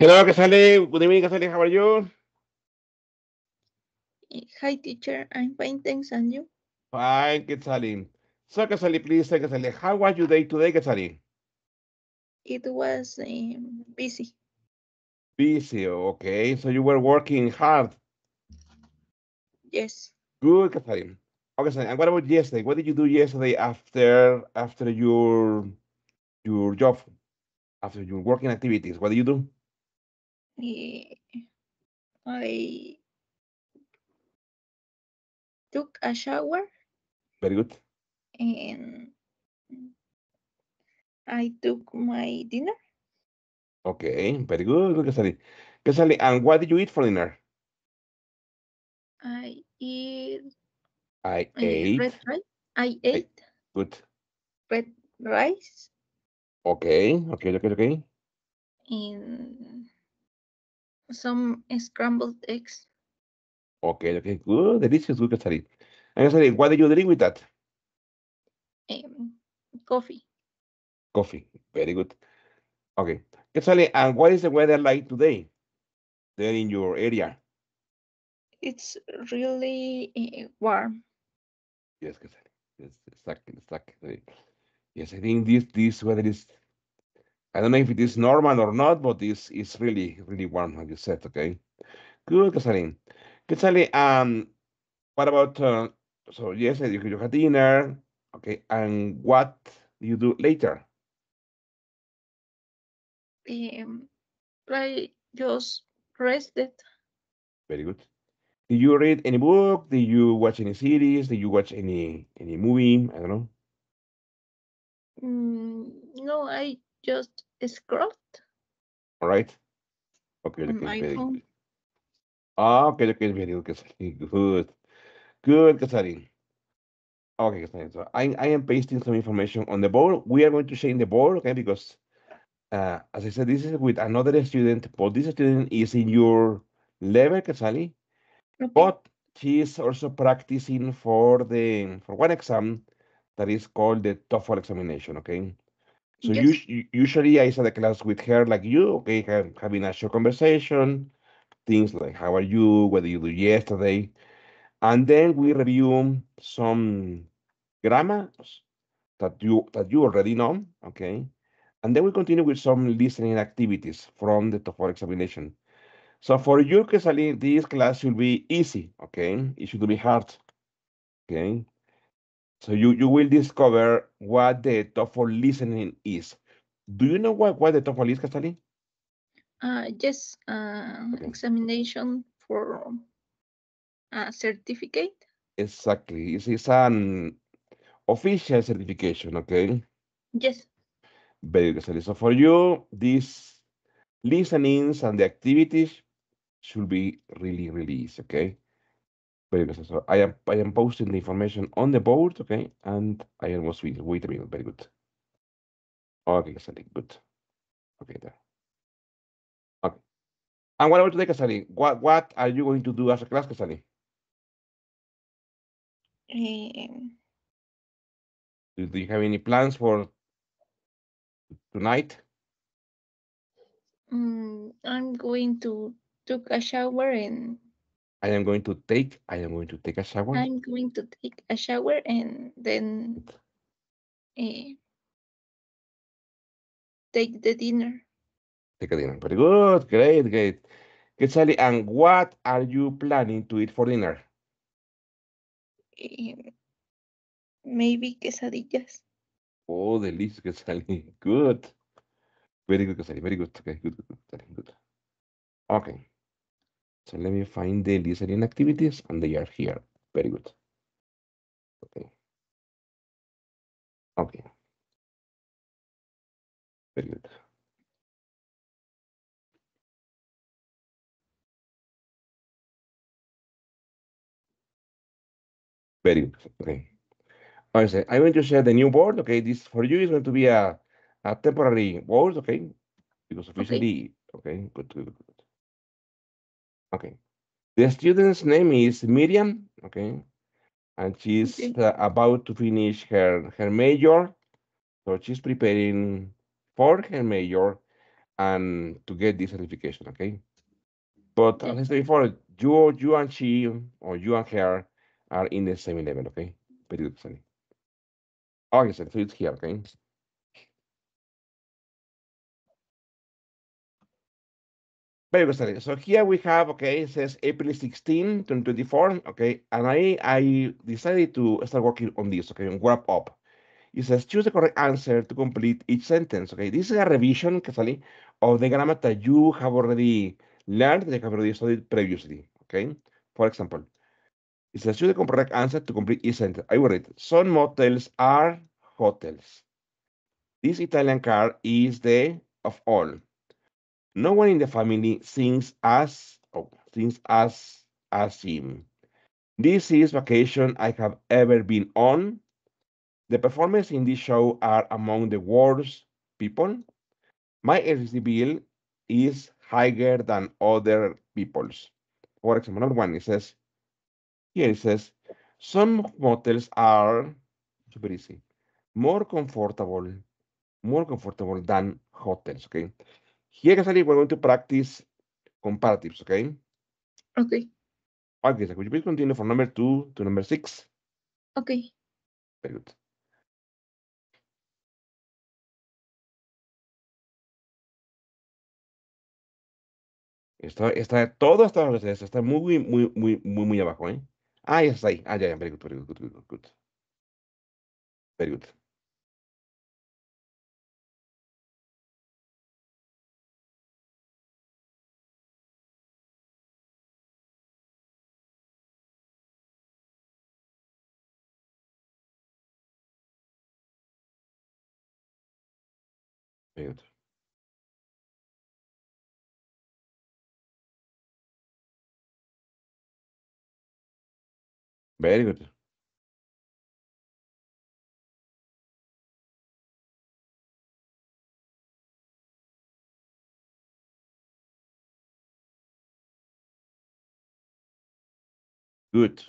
Hello, Casale. Good evening, Casale. How are you? Hi, teacher. I'm fine, thanks. And you? Fine, Casale. So, Casale, please say, Casale, how was your day today, Casale? It was busy. Busy, okay. So you were working hard. Yes. Good, Casale. Okay, Casale. And what about yesterday? What did you do yesterday after your job, after your working activities? What did you do? Eh, I took a shower Very good. and I took my dinner. Okay, very good, good, Casale. Casale, and what did you eat for dinner? I eat I red ate. rice. I I, ate good. red rice Okay, okay, okay, okay. and some scrambled eggs. Okay, okay, good, delicious, good, Casale. And Casale, what did you drink with that? Um, Coffee. Coffee. Very good. Okay. Quetzale, and what is the weather like today there in your area? It's really warm. Yes, Quetzale. Yes, exactly, exactly. Yes, I think this weather is, I don't know if it is normal or not, but it's really, really warm, as you said, okay? Good, Quetzale. Quetzale, what about, so yes, you had dinner, okay, and what do you do later? Um, I just rested. Very good. Did you read any book? Did you watch any series? Did you watch any movie? I don't know. No, I just scrolled All right. Okay, on okay, my very phone. good. Ah, okay, okay, very good, Casarín. Good. Good, Casarín. Okay, Casarín. So I am pasting some information on the board. We are going to change the board, okay, because as I said, this is with another student, but this student is in your level, Casali, Okay. but she is also practicing for one exam that is called the TOEFL examination, okay? So Yes. usually I start the class with her like you, okay, having a short conversation, things like how are you, what did you do yesterday, and then we review some grammars that you already know, okay, and then we continue with some listening activities from the TOEFL examination. So for you, Kesali, this class should be easy, okay? It should be hard, okay? So you will discover what the TOEFL listening is. Do you know what the TOEFL is, Kesali? Yes. Okay. Examination for a certificate. Exactly. It's an official certification, okay? Yes. Very good. So for you, these listenings and the activities should be really, really easy, okay? Very good. So I am posting the information on the board, okay? And I almost finished. Wait a minute. Very good. Okay, Casali, good. Okay, there. Okay. And what about today, Casali? What are you going to do as a class, Casali? Um, Do you have any plans for tonight? I'm going to take a shower and I am going to take a shower. I'm going to take a shower and then uh, take the dinner. Take a dinner. Very good. Great, great. Casali, and what are you planning to eat for dinner? Um, Maybe quesadillas. Oh, delicious, Casali. Good. Very good, Casali. Very good. Okay, good, good, good, Casali, good. Okay. So let me find the listening activities, and they are here. Very good. Okay. Okay. Very good. Very good. Okay. Honestly, I'm going to share the new board. Okay. This for you is going to be a temporary board. Okay. Because Okay. officially, okay. Good, good, good, good. Okay. The student's name is Miriam. Okay. And she's Okay. about to finish her major. So she's preparing for her major. and to get this certification, okay? But as Okay. I said before, you and she or you and her are in the same level, okay? Very good, Sally. Okay, so it's here, okay? Very good, Sally. So here we have, okay, it says April 16, 2024, okay? And I decided to start working on this, okay, on wrap up. It says choose the correct answer to complete each sentence. Okay, this is a revision, Casali, of the grammar that you have already learned, that you have already studied previously. Okay, for example, it says choose the correct answer to complete each sentence. I will read. Some motels are hotels. This Italian car is the of all. No one in the family sings as him. This is vacation I have ever been on. The performers in this show are among the worst people. My electricity bill is higher than other people's. For example, number one, it says, some motels are super easy, more comfortable, more comfortable than hotels. Okay. Here, actually, we're going to practice comparatives. Okay. Okay. Okay, so could you please continue from number 2 to number 6? Okay. Very good. Todo está muy, muy, muy, muy, muy abajo, ¿eh? Ah, ya está ahí. Ah, ya, ya, very good, very good, good, good, good. Very good. Very good. Very good. Good.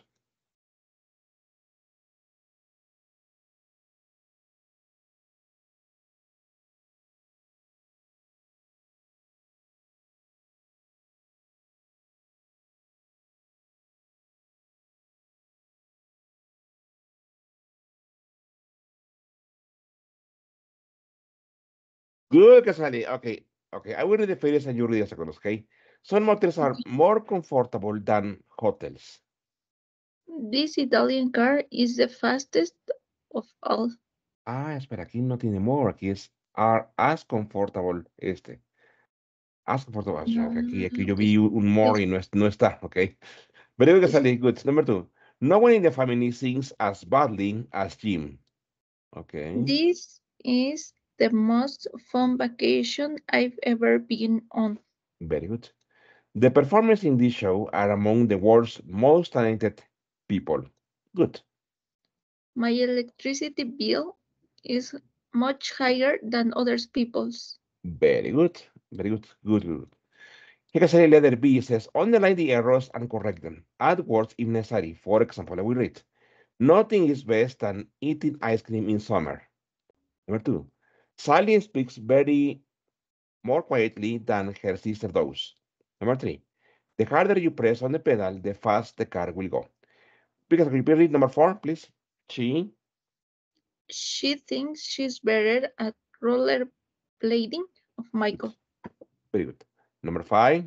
Good, Casali. Okay. Okay. I will read the phrases and you read the seconds, okay? Some motels are Okay. more comfortable than hotels. This Italian car is the fastest of all. Ah, espera, aquí no tiene more, aquí es are as comfortable As comfortable as you. Aquí yo Okay. vi un Okay. more y no está, okay? Very good, Yes. Casali. Good. Number 2. No one in the family sings as badly as Jim. Okay. This is the most fun vacation I've ever been on. Very good. The performers in this show are among the world's most talented people. Good. My electricity bill is much higher than other people's. Very good. Very good. Good, good. Here can say letter B says, underline the errors and correct them. Add words if necessary. For example, I will read. Nothing is best than eating ice cream in summer. Number 2. Sally speaks very more quietly than her sister does. Number 3. The harder you press on the pedal, the faster the car will go. Because can you please read number 4, please? She. She thinks she's better at rollerblading of Michael. Very good. Number 5.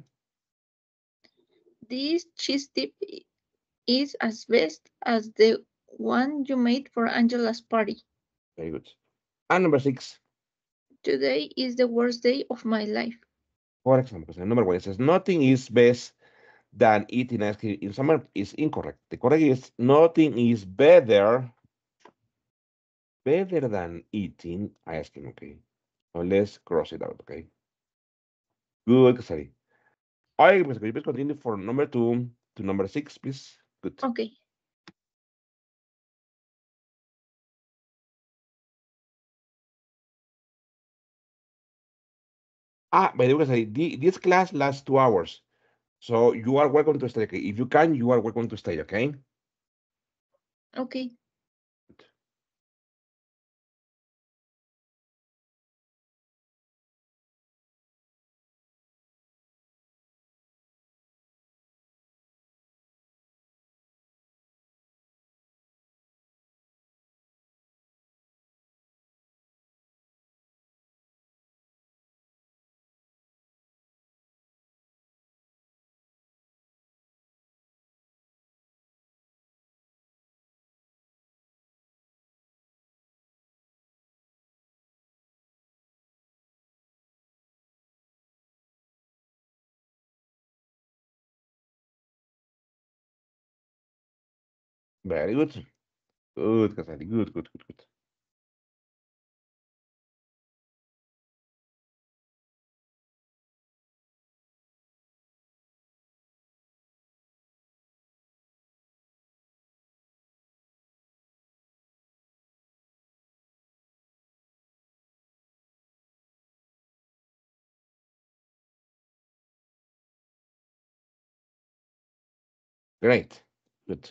This cheese tip is as best as the one you made for Angela's party. Very good. And number 6. Today is the worst day of my life. For example, so number 1 says, nothing is best than eating ice cream in summer is incorrect. The correct is nothing is better than eating ice cream. Okay. So let's cross it out. Okay. Good, Kasari. All right, pues, could you please continue from number 2 to number 6, please? Good. Okay. Ah, by the way, Kasari, this class lasts 2 hours. So you are welcome to stay. Okay. If you can, you are welcome to stay. Okay. Okay. Very good. Good, Casali. Good, good, good, good. Great. Good.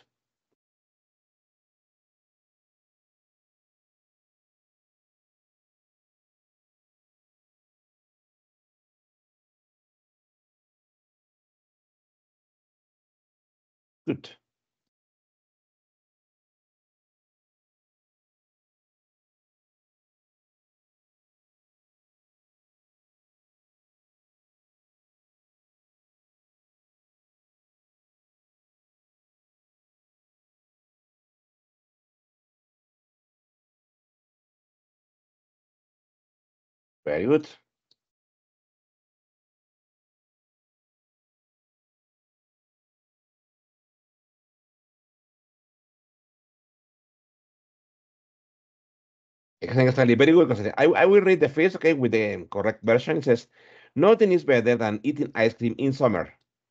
Good. Very good. Exactly. Very good, Casali. I will read the first, okay, with the correct version. It says, nothing is better than eating ice cream in summer.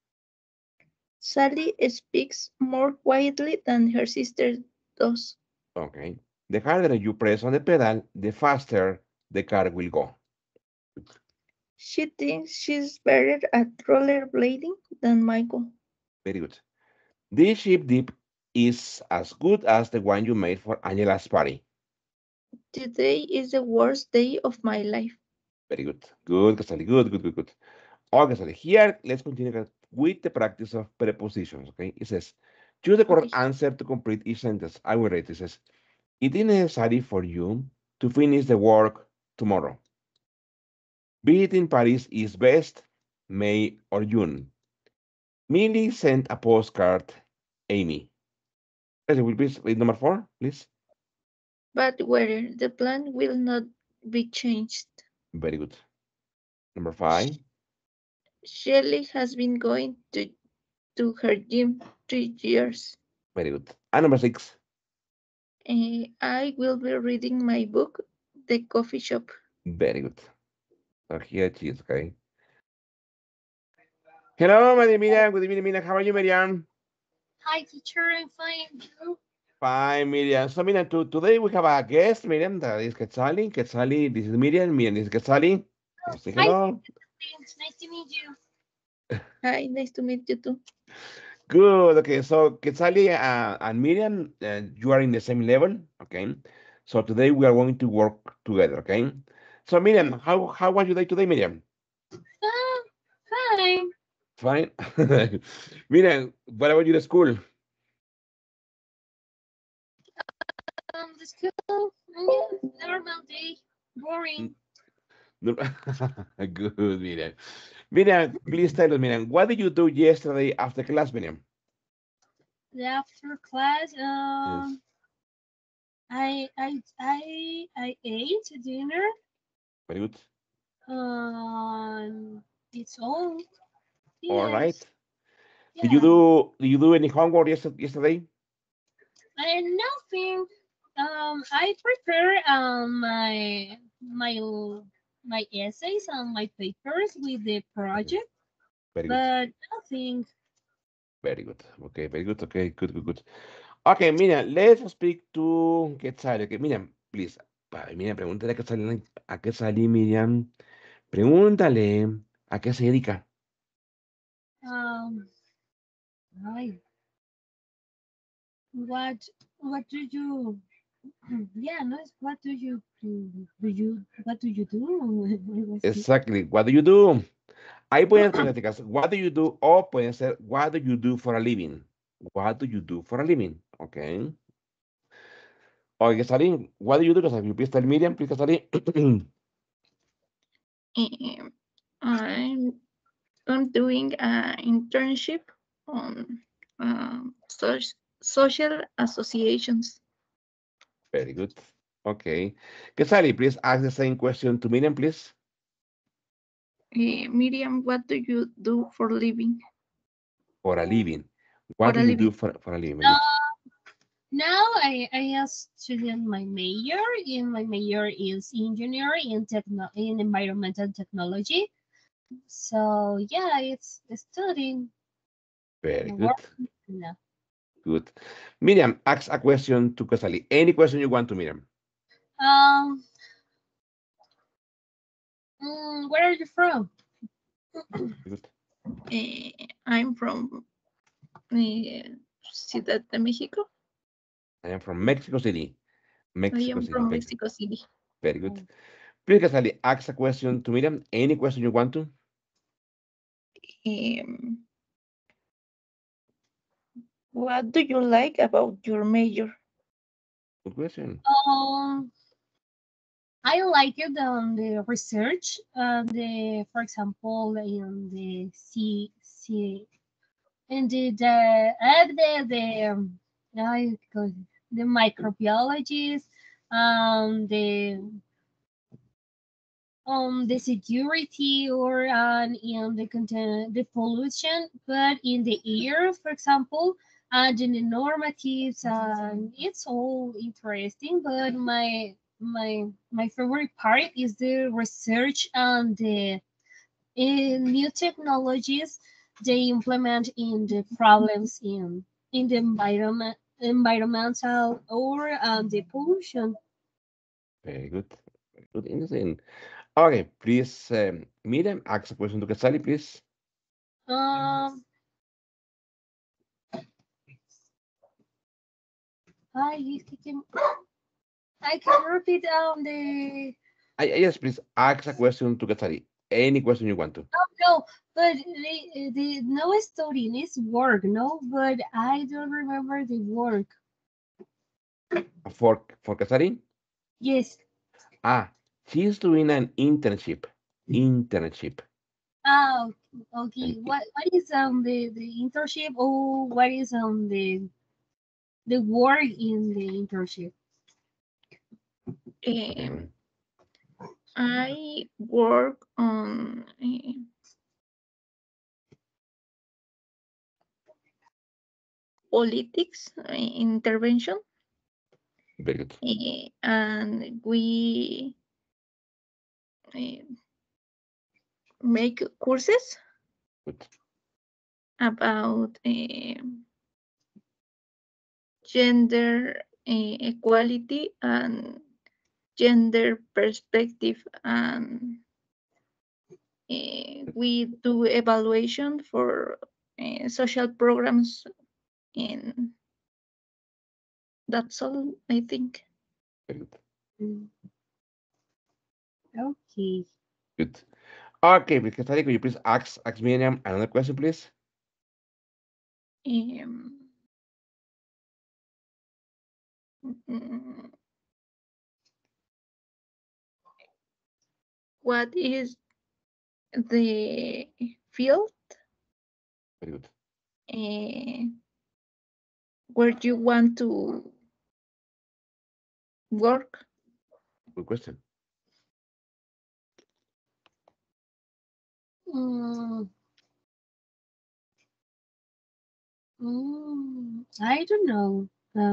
Sally speaks more quietly than her sister does. Okay. The harder you press on the pedal, the faster the car will go. She thinks she's better at rollerblading than Michael. Very good. This sheep dip is as good as the one you made for Angela's party. Today is the worst day of my life. Very good. Good, Casali. Good, good, good, good. Okay, Casali. Here, let's continue with the practice of prepositions. Okay. It says, choose the correct Okay. answer to complete each sentence. I will read. It says, it is necessary for you to finish the work tomorrow. Visiting Paris is best, May or June. Millie sent a postcard, Amy. Will please read number 4, please. But whether the plan will not be changed. Very good. Number 5. Shelley has been going to her gym 3 years. Very good. And number 6. I will be reading my book, The Coffee Shop. Very good. So here it is, okay. Hello, Maria Miriam. Good evening, Miriam. How are you, Miriam? Hi, teacher. I'm fine. You? Fine, Miriam. So, Miriam, today we have a guest, Miriam, that is Quetzali. Quetzali, this is Miriam. Miriam is Quetzali. Oh, Say hi. hello. It's nice to meet you. Hi, nice to meet you too. Good. Okay. So, Quetzali and Miriam, you are in the same level. Okay. So, today we are going to work together. Okay. So, Miriam, how was your day today, Miriam? Fine. Fine. Miriam, what about you at school? The school. Yeah, normal day. Boring. No- Good, Miriam. Miriam, please tell us, Miriam, what did you do yesterday after class, Miriam? After class, Yes. I ate dinner. Very good. It's all. All right. Yes. Did you Yeah. do any homework yesterday? And nothing. I prepare my essays and my papers with the Okay. project, Very good. but nothing. Very good. Okay, very good. Okay, good, good, good. Okay, Miriam, let's speak to Quetzal. Okay, Miriam, please. Miriam, pregúntale a Quetzalí, Miriam. Pregúntale a qué se dedica. Um, Right. What what do you yeah, no, what do you what do you do? I was Exactly. What do you do? Ahí pueden poner este caso. What do you do? O pueden ser, what do you do for a living? What do you do for a living? Okay. Okay, Quetzalí, what do you do? Quetzalí, please tell Miriam, please, Quetzalí. Um, I'm doing an internship on social associations. Very good. Okay. Quetzalí, please ask the same question to Miriam, please. Miriam, what do you do for living? For a living. For What do a you do living. for a living? Very good. Now I am studying my major, and my major is engineering in environmental technology. So yeah, it's studying Very and good. working now. Good. Miriam, ask a question to Casali. Any question you want to Miriam? Um, where are you from? Good. I'm from Ciudad de Mexico. I am from Mexico City. I Mexico am City. from Very good. Mexico City. Very good. Please, Casali, ask a question to Miriam. Any question you want to? Um, what do you like about your major? Good question. Um, I like it on the research, for example, in the in I go- the microbiologists, the security or in the content, the pollution, but in the air, for example, and in the normatives, it's all interesting. But my favorite part is the research and the new technologies they implement in the problems in the environmental or the pollution. Very good. Very good. Interesting. Okay, please, Miriam, ask a question to Casali, please. Um, I I can repeat Yes, please ask a question to Casali. Any question you want to. no, but the no studying is work, no, but I don't remember the work. For Casali? Yes. Ah, she's doing an internship. Internship. Ah, An, okay. What is the internship or what is the work in the internship? Um, I work on politics intervention, very good. and we uh, make courses Good. about gender equality and gender perspective, and we do evaluation for social programs, and that's all, I think. Very good. Mm, okay. Good. Okay, please, Casali, could you please ask Miriam another question, please? Um, mm, what is the field Very good. uh, where you want to work? Good question. Mm, I don't know.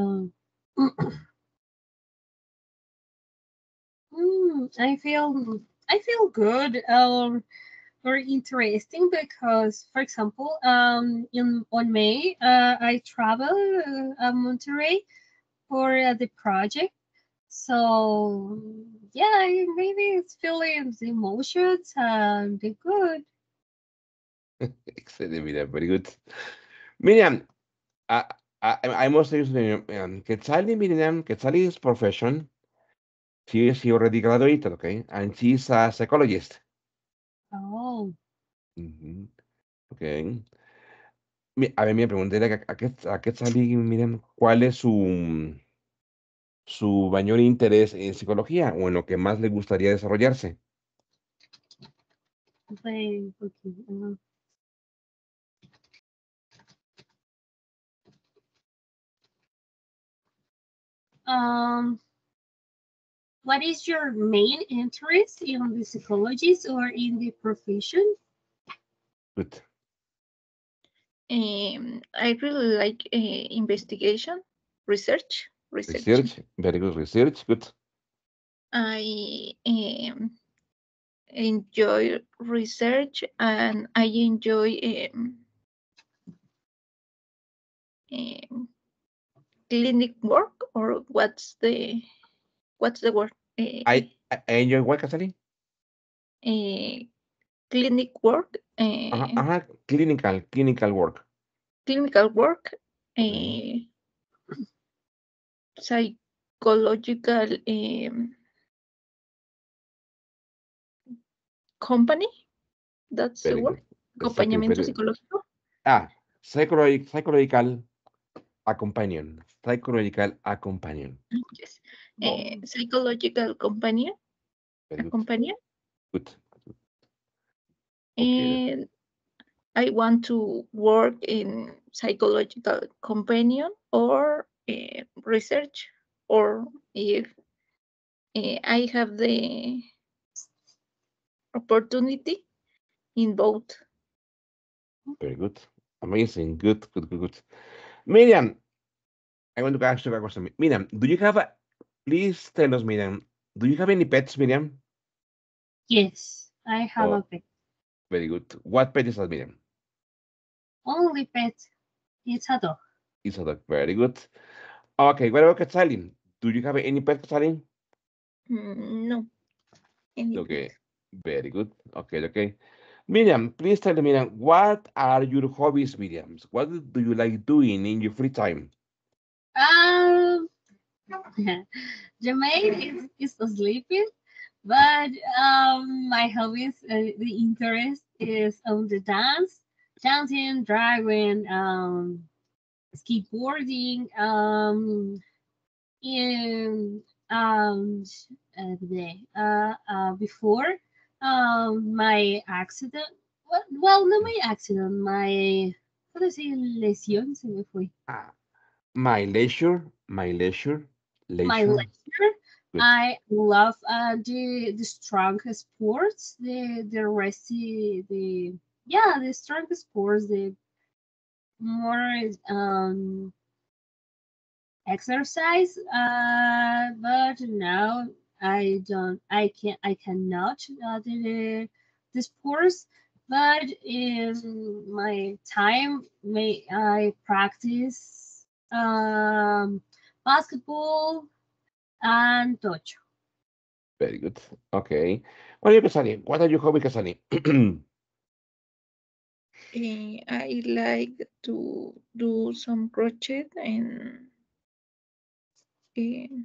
I feel good. Very interesting because, for example, in on May, I travel Monterrey for the project. So yeah, maybe it's feeling the emotions and the good. Excellent, Miriam. Very good. Miriam, I, I must use Quetzali, Miriam, Quetzali's profession. She already graduated, okay? And she's a psychologist. Oh, Mhm. Okay. A ver, me pregunté a Quetzali, Miriam, ¿cuál es su mayor interés en psicología o en lo que más le gustaría desarrollarse? okay. Um, what is your main interest in the psychologist or in the profession? Good. I really like investigation, research. Research, very good research, good. I enjoy research and I enjoy clinic work, or what's the word? I enjoy what, Casali? Clinic work, Clinical work. clinical work, Okay. psychological company. That's the Very word. good. Exactly, Acompañamiento very. psicológico. Psychological companion. Psychological companion. Yes. Psychological companion. Very good. Companion. Good. Okay. And I want to work in psychological companion or research, or if I have the opportunity in both. Very good. Amazing. Good. Miriam, I want to ask you a question. Miriam, do you have please tell us, Miriam, do you have any pets, Miriam? Yes, I have a Oh, pet. very good. What pet is that, Miriam? Only pet. It's a dog. It's a dog. Very good. Okay, what about Quetzalin? Do you have any pet, Quetzalin? No, any pet. Okay, very good. Okay. Miriam, please tell me, Miriam, what are your hobbies, Miriam? What do you like doing in your free time? Um, Jermaine is sleeping, but my hobbies, the interest is on the dancing, driving, skateboarding, in before my accident. Well, not my accident, my how do you say lesión se me fue. Ah, my leisure, My leisure. leisure. Good. I love the strong sports, the resti the yeah the strong sports, the more exercise. But now I cannot do the sports. But in my time, may I practice basketball and touch. Very good. Okay. What are you, Casani? What are your hobbies, Casani? I like to do some crochet and uh,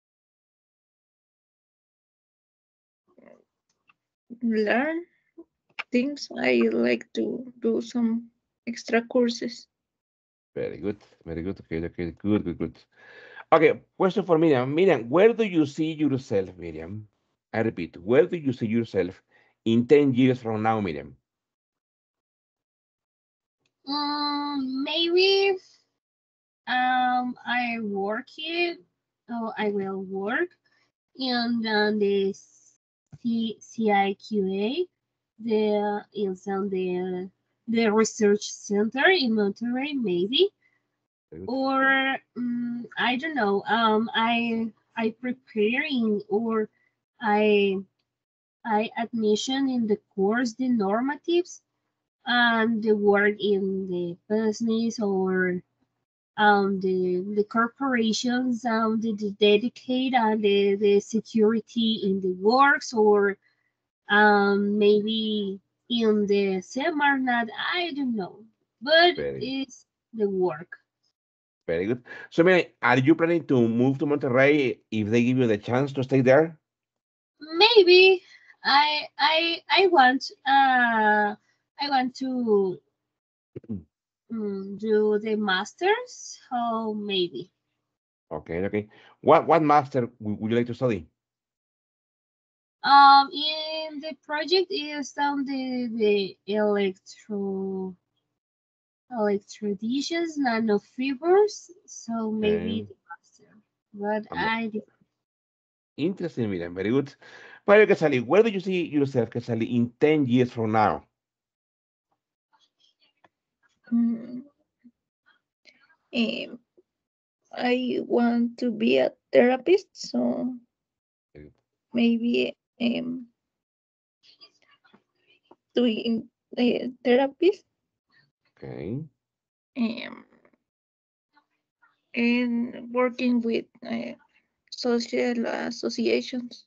learn things. I like to do some extra courses. Very good. Very good. Okay. Good. Okay, question for Miriam. Miriam, where do you see yourself, Miriam? I repeat, where do you see yourself in 10 years from now, Miriam? Maybe I will work in the CIQA, the is on the research center in Monterrey, maybe, Very good. or I don't know. I preparing, or I I admission in the course the normatives and the work in the business, or the corporations, the dedicate and the security in the works, or maybe in the Semarnat, I don't know, but Very, it's the work. very good. So, Miriam, are you planning to move to Monterrey if they give you the chance to stay there? Maybe I want I want to do the masters, so maybe. Okay. What master would you like to study? In the project is the electrolysis nanofibers, so maybe Okay. the master. But Um, I Interesting, Miriam. Very good. Well, Casali, where do you see yourself, Casali, in 10 years from now? Mm, I want to be a therapist, so maybe doing therapist Okay. um, and working with social associations.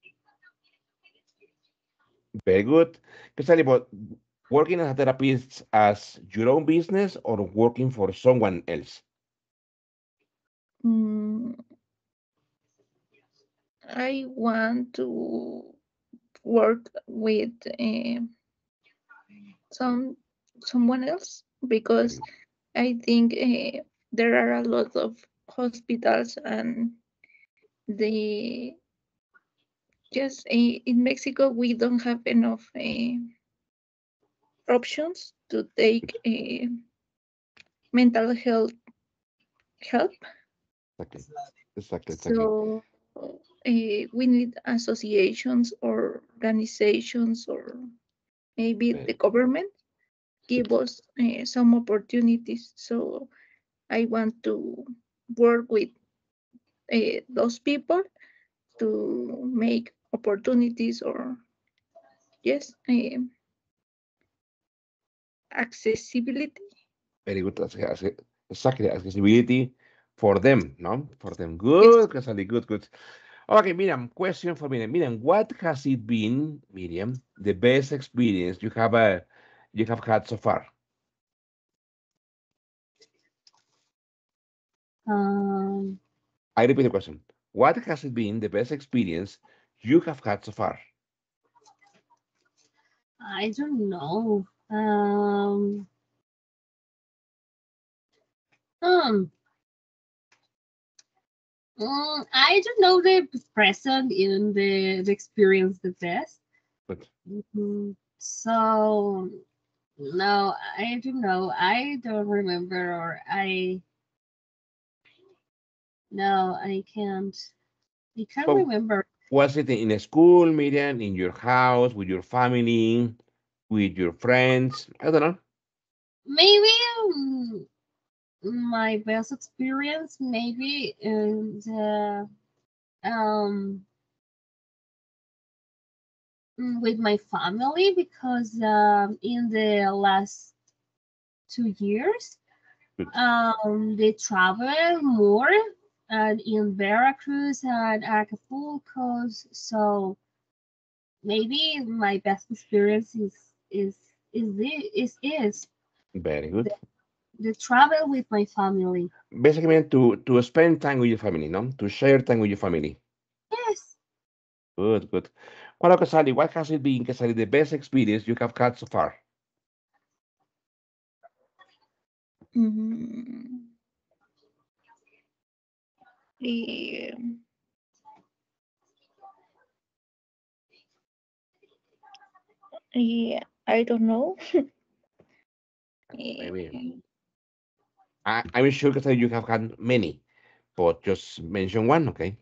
Very good. Casali, but working as a therapist as your own business or working for someone else? Mm, I want to work with some someone else because Very I think there are a lot of hospitals and the just in Mexico we don't have enough options to take mental health help. exactly. Exactly. So we need associations or organizations or maybe Very the government give us some opportunities. So I want to work with those people to make opportunities or yes accessibility. very good. Exactly. Accessibility for them, no? For them. Yes. Good, Casali. Good, good. Okay, Miriam, question for Miriam. Miriam, what has it been, Miriam, the best experience you have had so far? Um, I repeat the question. What has it been the best experience you have had so far? I don't know. Um, I don't know the present in the experience the best. Good. So no, I don't know. I don't remember, or I no, I can't. I can't But remember. was it in a school, Miriam, in your house, with your family, with your friends? I don't know. Maybe my best experience, maybe in the um with my family, because in the last 2 years Good. they travel more and in Veracruz and Acapulco. So maybe my best experience is Very the, good. the travel with my family. Basically, to spend time with your family, no? To share time with your family. Yes. Good, good. Well, Casali, what has it been, Casali, the best experience you have had so far? Mm, yeah, I don't know. Maybe. Eh, I'm sure, Casali, you have had many, but just mention one, okay?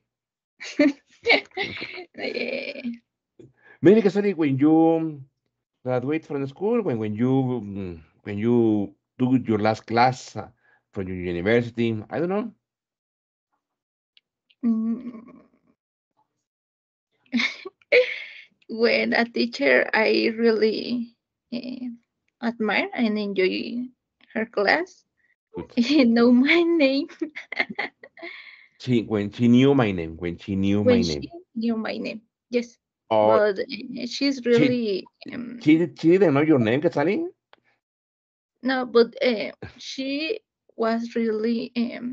eh, Maybe, Casali, when you graduate from school, when you do your last class from your university, I don't know. mm, when a teacher I really admire and enjoy her class, Good. know my name When she knew my name, when she knew when my she name. knew my name. Yes, Or but she's she really she didn't know your name, Quetzali? no, but she was really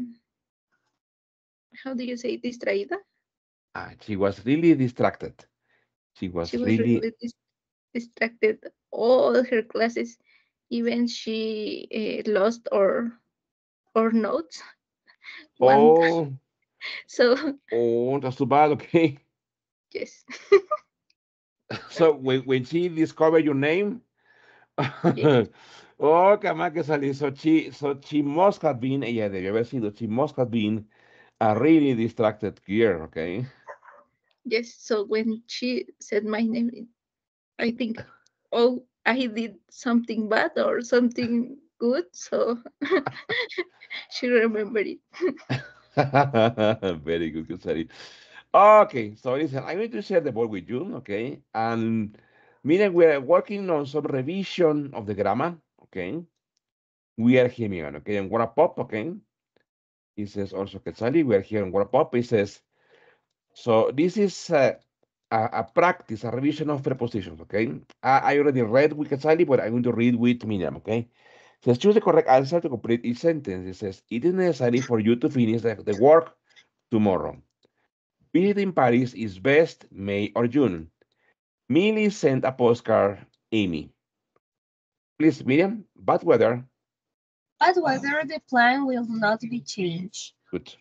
how do you say distraída? She was really distracted. She She was was really, really distracted all her classes. Even she lost or notes one time. oh, So oh, that's too bad, okay. yes, So when she discovered your name, yes, oh, come on, Quetzali. So she must have been, ella debió haber sido, she must have been a really distracted girl, okay? yes. So when she said my name, I think, oh, I did something bad or something good. So she remembered it. Very good, Kusari. Okay, so listen, I'm going to share the board with you, okay? And meaning we're working on some revision of the grammar, okay? We are here, okay? And what a pop, okay? It says also Quetzali, we are here on what a pop. It says, so this is a practice, a revision of prepositions, okay? I already read with Quetzali, but I'm going to read with Miriam, okay? It says, choose the correct answer to complete each sentence. It says, it is necessary for you to finish the work tomorrow. Visiting Paris is best May or June. Millie sent a postcard, Amy. Please, Miriam, bad weather. But whether the plan will not be changed. Good.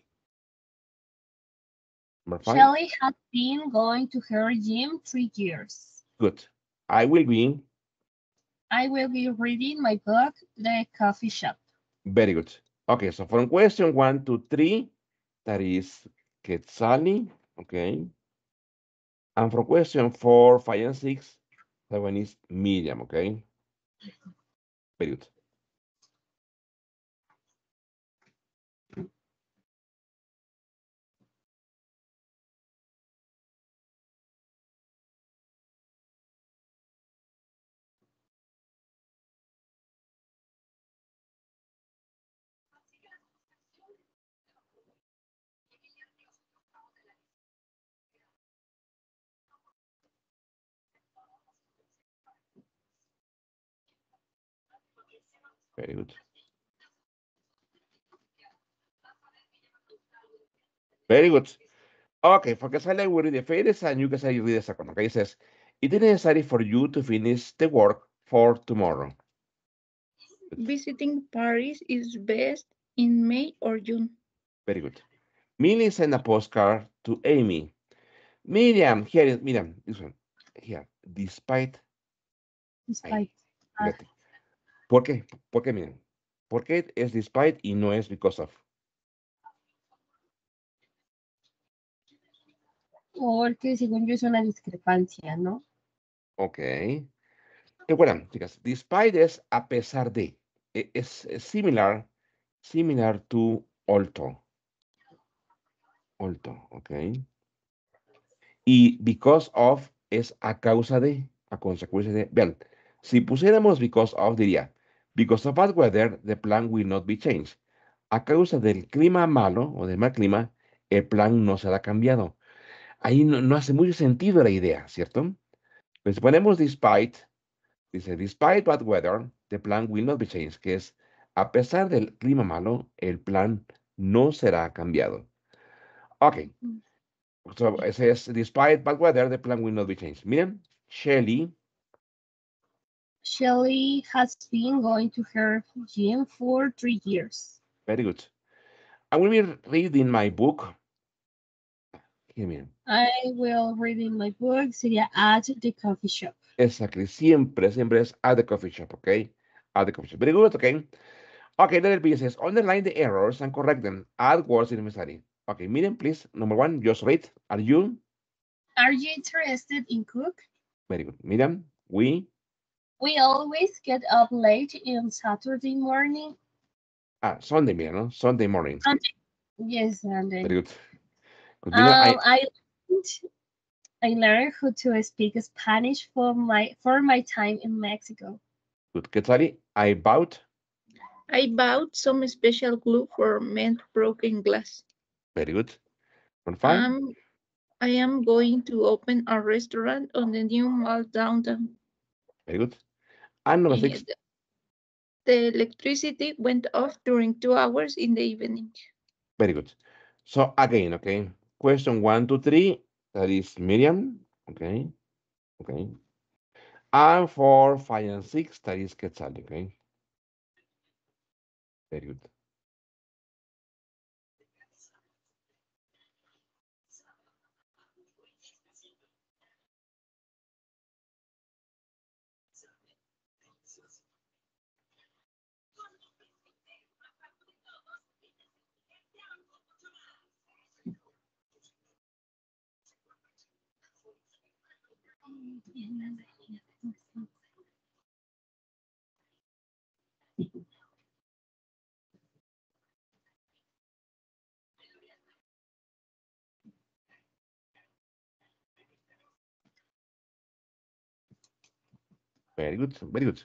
Number 5. Shelley had been going to her gym 3 years. Good. I will be. I will be reading my book, The Coffee Shop. Very good. Okay, so from question 1 to 3, that is Quetzali, okay? And from question 4, 5, and 6, that one is Miriam, okay? Very good. Very good. Very good. Okay, for Quetzali, we read the first, and you guys read the second, okay? It says, it is necessary for you to finish the work for tomorrow. Visiting Paris is best in May or June. Very good. Millie sent a postcard to Amy. Miriam, here is Miriam, this one. Here, despite. Despite. Fíjate. ¿Por qué? ¿Por qué, Miriam? ¿Por qué es despite y no es because of? Porque según yo es una discrepancia, ¿no? Ok. Recuerdan, chicas, despite es a pesar de. Es similar to although. Although, ok. Y because of es a causa de, a consecuencia de. Vean, si pusiéramos because of, diría, because of bad weather, the plan will not be changed. A causa del clima malo o del mal clima, el plan no será cambiado. Ahí no hace mucho sentido la idea, ¿cierto? Pues si ponemos despite, dice, despite bad weather, the plan will not be changed, que es, a pesar del clima malo, el plan no será cambiado. Ok. So it says, despite bad weather, the plan will not be changed. Miren, Shelley has been going to her gym for 3 years. very good. I will be reading my book. Here, miren. I will read in my book, sería at the coffee shop. Exactly. Siempre es at the coffee shop, okay? At the coffee shop. Very good, okay? Okay, letter B says, underline the errors and correct them. Add words if necessary. Okay, Miriam, please. Number 1, just read. Are you? Are you interested in cook? Very good. Miriam, we? We always get up late on Saturday morning. Sunday, Miriam, no? Sunday morning. Sunday. Yes, Sunday. Very good. Miriam, I learned how to speak Spanish for my time in Mexico. Good. Quetzali, I bought some special glue for mend broken glass. Very good. 5. I am going to open a restaurant on the new mall downtown. Very good. And number 6. The electricity went off during 2 hours in the evening. Very good. So again, okay. Question 1 to 3, that is Miriam. Okay. Okay. And 4, 5, and 6, that is Quetzali, okay. Very good. Very good, very good.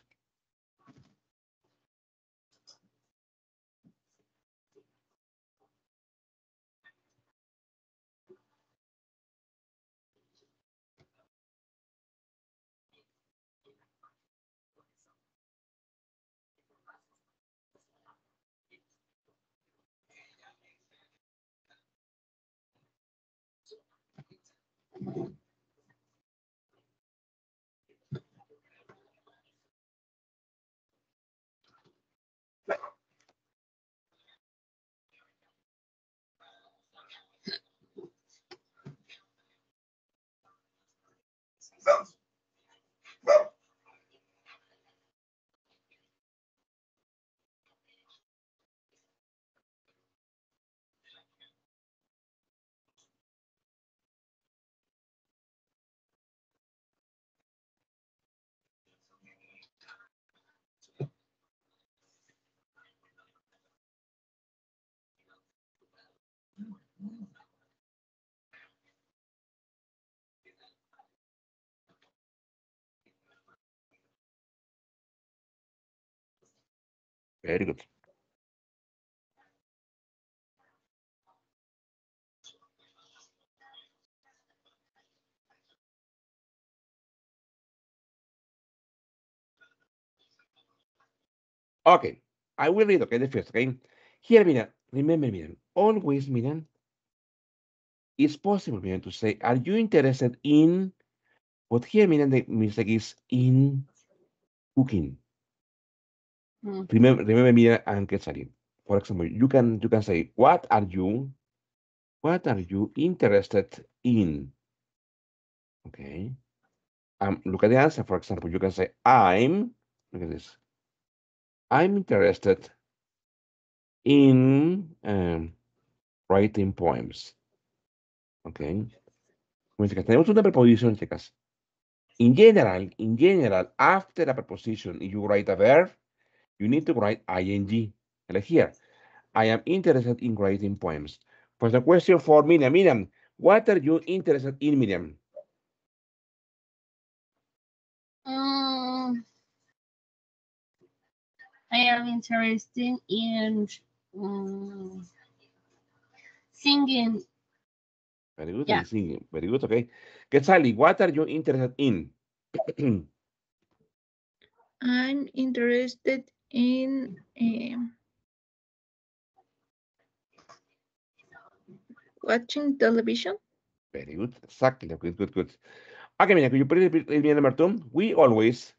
Very good. Okay, I will read, okay, the first, okay? Here, Miriam, remember, Miriam, always, Miriam, it's possible, Miriam, to say, are you interested in, but here, Miriam, the mistake is in cooking. Remember, Miriam and Quetzalin. For example, you can say, what are you interested in? Okay. Look at the answer. For example, you can say, look at this. I'm interested in writing poems. Okay. Como chicas, tenemos una preposición, chicas. In general, after a preposition, if you write a verb, you need to write ing. Like here, I am interested in writing poems. Pues the question for Miriam, Miriam, what are you interested in, Miriam? I am interested in singing. Very good, Yeah. singing. Very good, okay. Quetzali, what are you interested in? I'm interested in watching television. Very good, exactly. Good. Okay, Miriam, could you please repeat Miriam number two? We always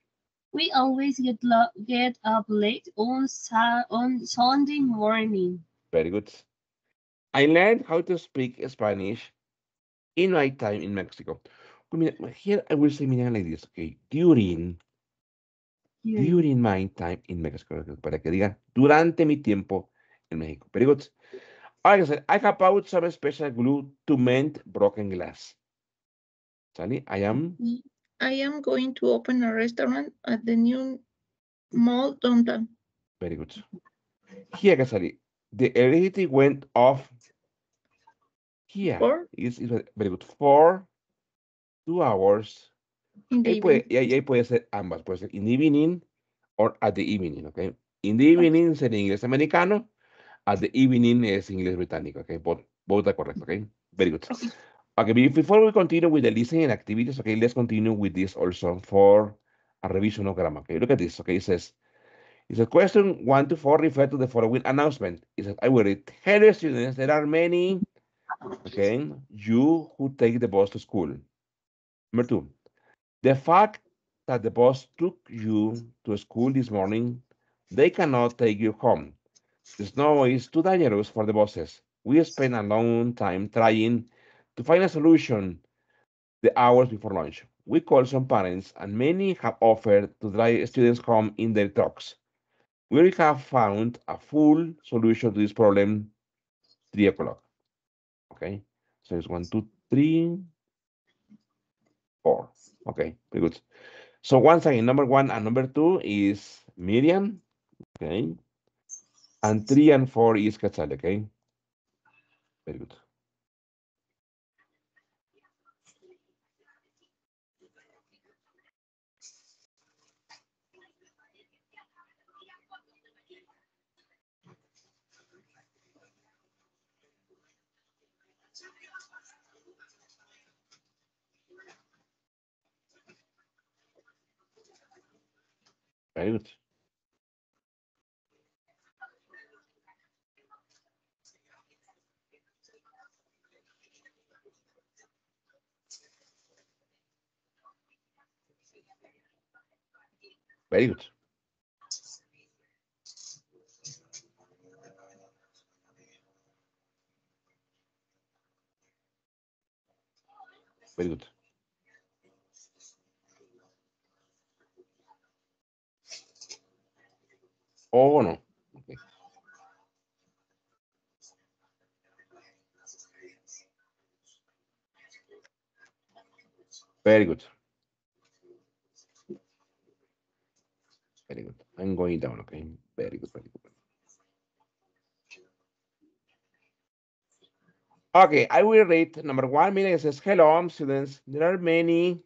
get up late on Sunday morning. Very good. I learned how to speak Spanish in my time in Mexico. Here I will say Miriam like this, okay? During my time in Mexico, para que diga durante mi tiempo en México. Very good. Like I said, I have bought some special glue to mend broken glass. Sally, I am going to open a restaurant at the new mall downtown. very good. Here, Sally, the electricity went off here. For Is very good. For 2 hours. in the evening. Ahí puede ser ambas. Puede ser in the evening or at the evening, okay? In the evening sería inglés americano. At the evening es inglés británico, okay? Both are correct, okay? Very good. Okay, before we continue with the listening activities, okay, let's continue with this also for a revision of grammar, okay? Look at this, okay? It says question 1 to 4 refer to the following announcement. It says, I will read, hello students, there are many, okay, you who take the bus to school. Number 2, the fact that the bus took you to school this morning, they cannot take you home. The snow is too dangerous for the buses. We spent a long time trying to find a solution the hours before lunch. We called some parents, and many have offered to drive students home in their trucks. We have found a full solution to this problem 3 o'clock. Okay, so it's 1, 2, 3, 4. Okay, very good. So once again, number 1 and number 2 is Miriam. Okay, and 3 and 4 is Quetzal. Okay, very good. Very good. Very good. Very good. Oh, no. Okay. Very good. Very good. I'm going down, okay? Very good, very good. Okay, I will read number one. Miren, it says, hello, students. There are many.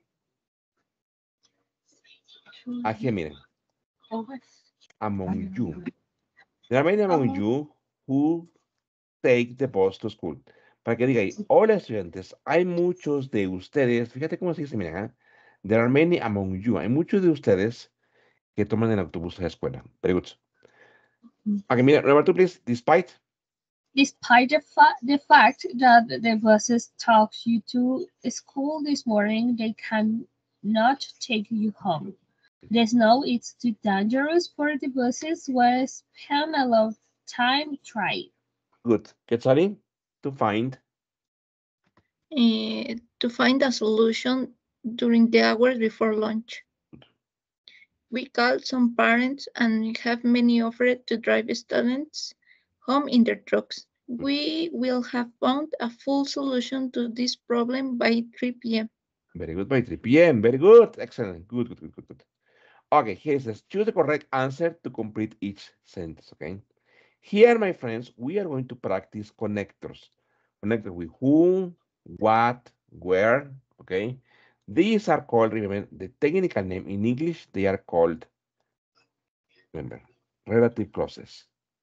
Aquí, miren. Among you. There are many among you who take the bus to school. Para que diga ahí, hola estudiantes, hay muchos de ustedes, fíjate cómo se dice, mira, there are many among you, hay muchos de ustedes que toman el autobús a la escuela. Very good. Okay, mira, Roberto, please, despite The fact that the buses took you to school this morning, they cannot take you home. The snow is too dangerous for the buses. We spend a lot of time trying. good. Quetzali, to find. To find a solution during the hours before lunch. We called some parents and have many offered to drive students home in their trucks. We will have found a full solution to this problem by 3 p.m. Very good, by 3 p.m. Very good. Excellent. Good, good, good, good, good. Okay, here it says, choose the correct answer to complete each sentence, okay? Here, my friends, we are going to practice connectors. Connector with who, what, where, okay? These are called, remember, the technical name in English, they are called, remember, relative clauses.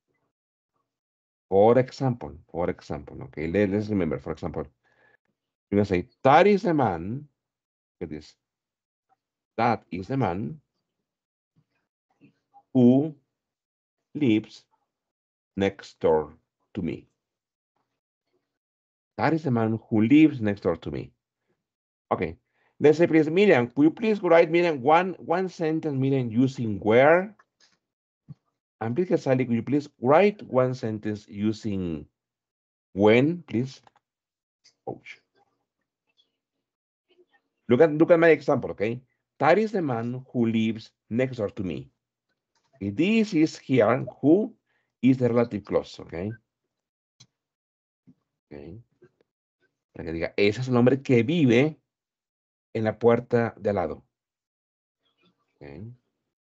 For example, okay, let's remember, for example, you're gonna say, that is a man, look at this, that is a man who lives next door to me. That is the man who lives next door to me. Okay. Let's say, please, Miriam, could you please write, Miriam, one sentence, Miriam, using where? And please, Sally, could you please write one sentence using when, please? Ouch. Look at my example, okay? That is the man who lives next door to me. This is here, who is the relative clause, okay? Okay. Para que diga, ese es el hombre que vive en la puerta de al lado. Okay.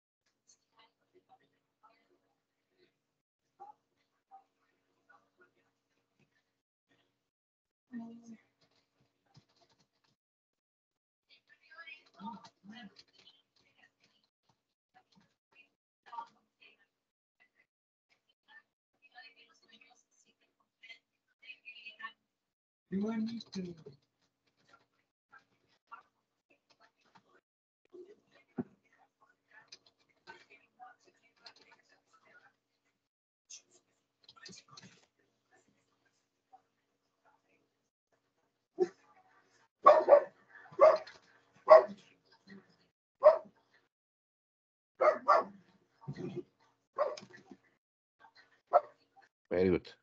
Very good.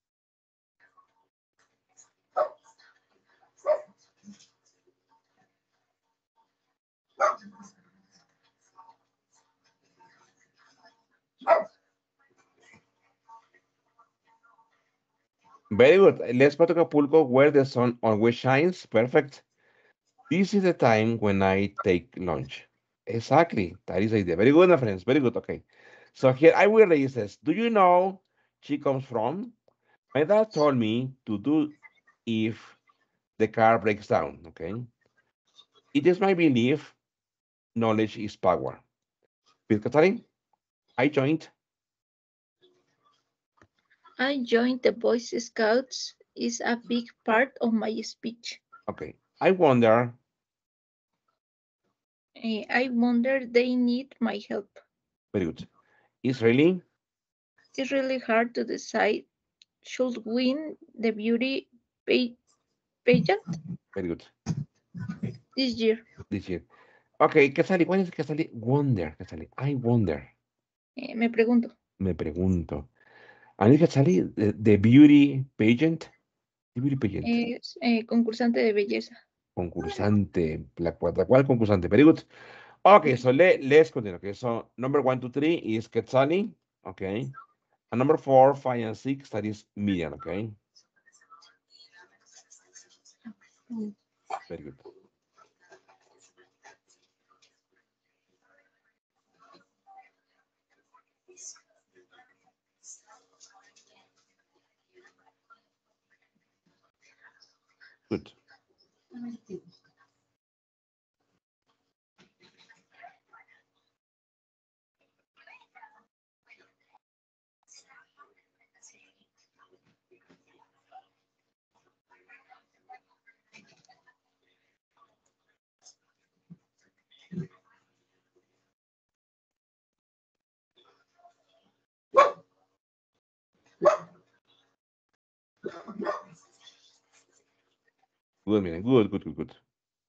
Very good. Let's go to Acapulco where the sun always shines. Perfect. This is the time when I take lunch. Exactly. That is the idea. Very good, my friends. Very good. Okay. So here I will raise this. Do you know she comes from? My dad told me to do if the car breaks down. Okay. It is my belief knowledge is power. With Catherine, I joined. I joined the Boy Scouts is a big part of my speech. Okay. I wonder I wonder they need my help. Very good. It's Really hard to decide should win the beauty pa- pageant very good this year. this year. Okay, Quetzali, ¿cuál es Quetzali? Wonder, Quetzali. I wonder. Me pregunto. Me pregunto. ¿A mí Quetzali, the beauty pageant? The beauty pageant. Es concursante de belleza. Concursante. ¿Cuál concursante? Very good. Okay, so let's continue. Okay, so number 1, 2, 3 is Quetzali. Okay. And number 4, 5, and 6, that is Miriam. Okay. Very good. Good. Good, Miriam. Good, good, good, good.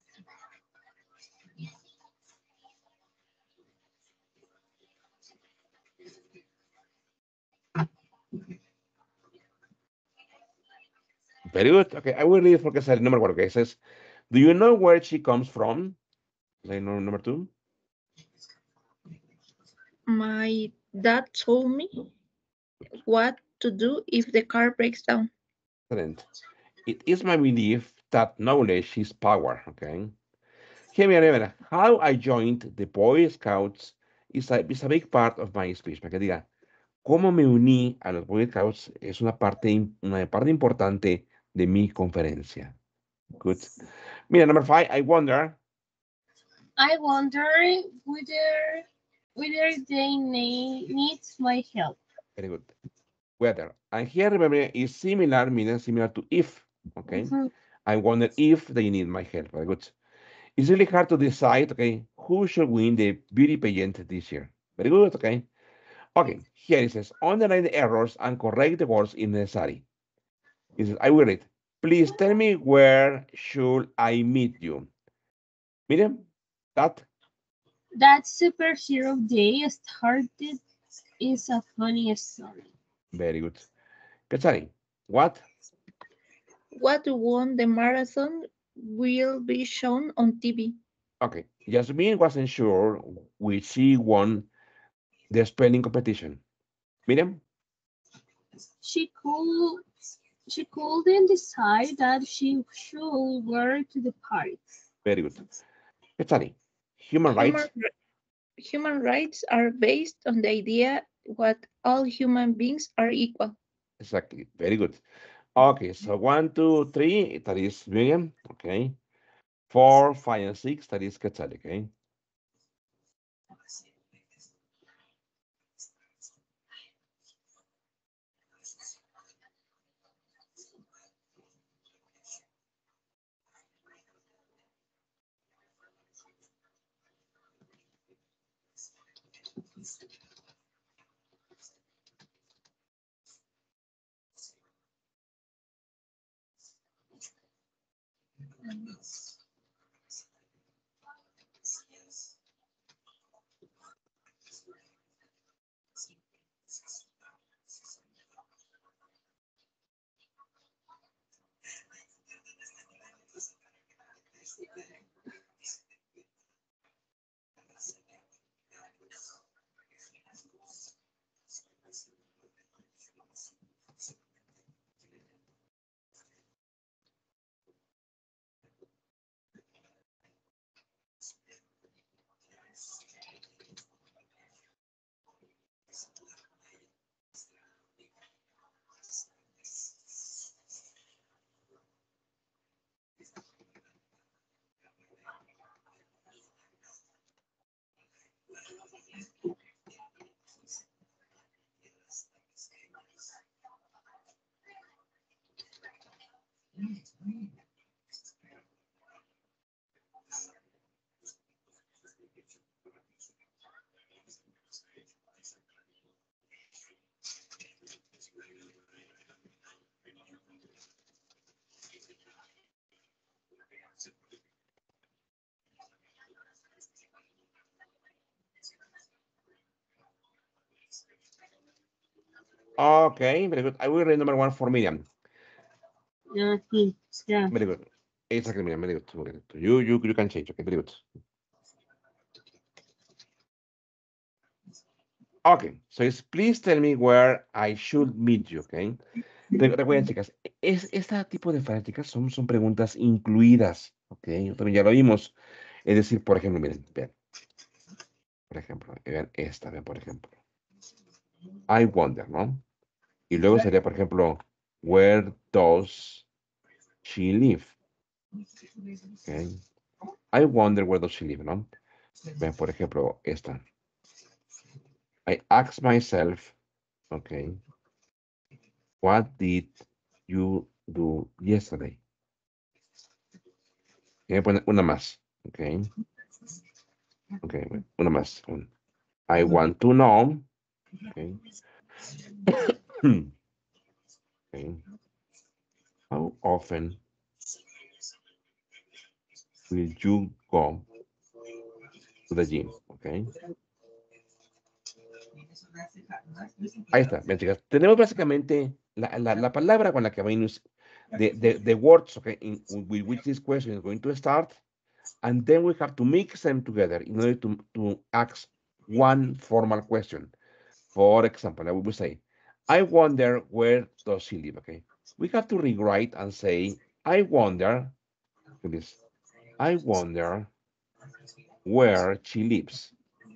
Very good. Okay, I will read for Quetzali. Number 1. Okay, it says, do you know where she comes from? Like number 2. My dad told me what to do if the car breaks down. Excellent. It is my belief that knowledge is power. Okay. Hey, mira, how I joined the Boy Scouts is a big part of my speech. Para que diga, cómo me uní a los Boy Scouts es una parte importante de mi conferencia. Good. Mira, number 5, I wonder whether they need my help. very good. Whether. And here, remember, is similar, meaning similar to if. Okay. I wonder if they need my help. Very good. It's really hard to decide, okay, who should win the beauty pageant this year. Very good, okay. Okay, here it says, underline the errors and correct the words if necessary. It says, I will read. Please tell me where should I meet you? Miriam, that superhero day started is a funny story. very good. Quetzali, what? What won the marathon will be shown on TV. Okay, Jasmine wasn't sure which she won the spelling competition. Miriam? She couldn't decide that she should wear to the party. Very good. Quetzali, human rights? Human rights are based on the idea that all human beings are equal. Exactly, very good. Okay, so 1, 2, 3, that is Miriam, okay. 4, 5, and 6, that is Quetzali, okay. Okay, very good. I will read number one for Miriam. Yeah. Very good. Exactly, Miriam. Very good. Very good. You can change. Okay, very good. Okay, so it's please tell me where I should meet you, okay? Recuerden, chicas, este tipo de frases, chicas, son preguntas incluidas, ok. También ya lo vimos. Es decir, por ejemplo, miren, vean. Por ejemplo, vean esta, vean, por ejemplo. I wonder, ¿no? Y luego sería, por ejemplo, where does she live? Okay. I wonder where does she live, ¿no? Vean, por ejemplo, esta. I ask myself, okay, what did you do yesterday? Voy a poner una más, okay. Okay, una más. I want to know, okay. Okay. How often will you go to the gym? Okay. Ahí está, bien, chicas. Tenemos básicamente la palabra con la que vamos, the words, okay, with which this question is going to start, and then we have to mix them together in order to ask one formal question. For example, I will say, I wonder where does she live, okay? We have to rewrite and say, I wonder, please, I wonder where she lives.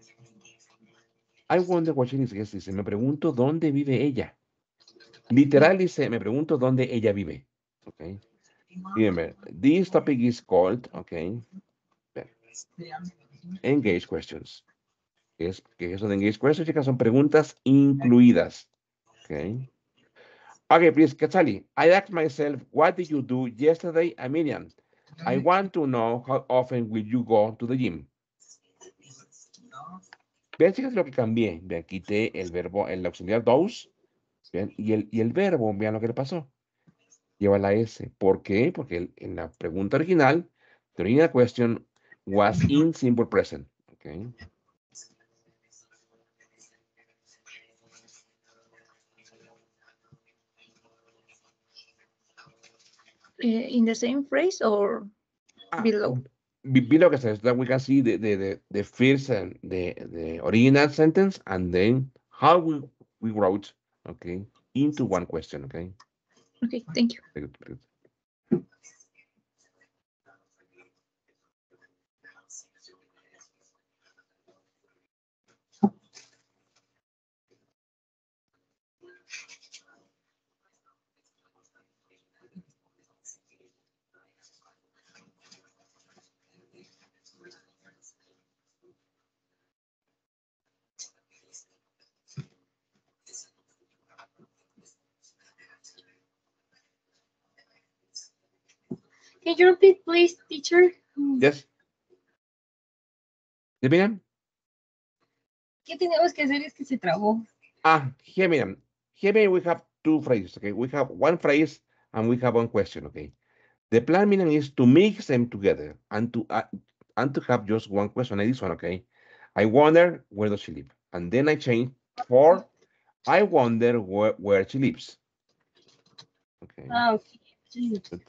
I wonder where she lives. Dice, me pregunto dónde vive ella. Literal dice, me pregunto dónde ella vive. Okay. Remember, this topic is called, okay, engage questions. Que eso de engage questions, chicas, son preguntas incluidas. Okay. Okay, please, Katsali, I asked myself, what did you do yesterday, Miriam? I want to know how often will you go to the gym. Vean, chicas, lo que cambié. Vean, quité el verbo, el auxiliar those. Vean, y el verbo, vean lo que le pasó. Lleva la S. ¿Por qué? Porque en la pregunta original, the original question was in simple present. Okay. In the same phrase or below? Below que says that we can see the first and the original sentence and then how we wrote, okay, into one question, okay. Okay, thank you. Very good, very good. Can you repeat, please, teacher? Yes. ¿Sí, Miriam? ¿Qué tenemos que hacer? Es que se trabó. Here, Miriam. Here we have two phrases, okay. We have one phrase and we have one question, okay. The plan, Miriam, is to mix them together and to have just one question like this one, okay. I wonder where does she live, and then I change for I wonder where she lives. Okay. Okay. Good.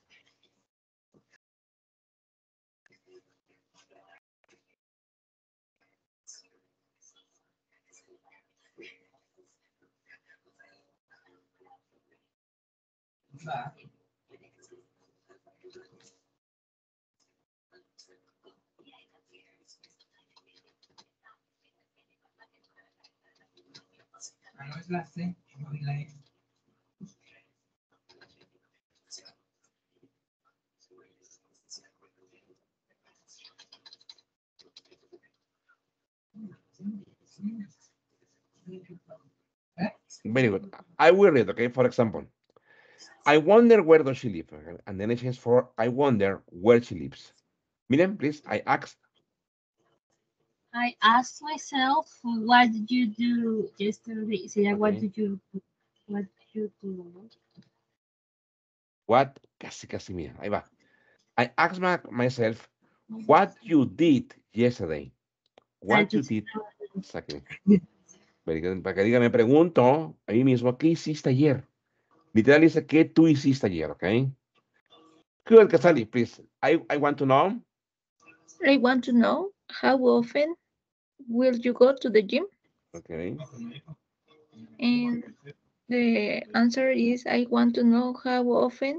Very good. I will read, okay, for example. I wonder where does she live, okay? And then I change for I wonder where she lives. Miriam, please, I asked myself, what did you do yesterday? So, yeah, okay. what did you do? What? Casi, mira, ahí va. I asked myself, what you did yesterday. What you did, exactly. Para que diga, me pregunto a mí mismo, ¿qué hiciste ayer? Literal dice, ¿qué tú hiciste ayer? ¿Ok? Good, Casali, please. I want to know. I want to know how often will you go to the gym? Okay. And the answer is I want to know how often.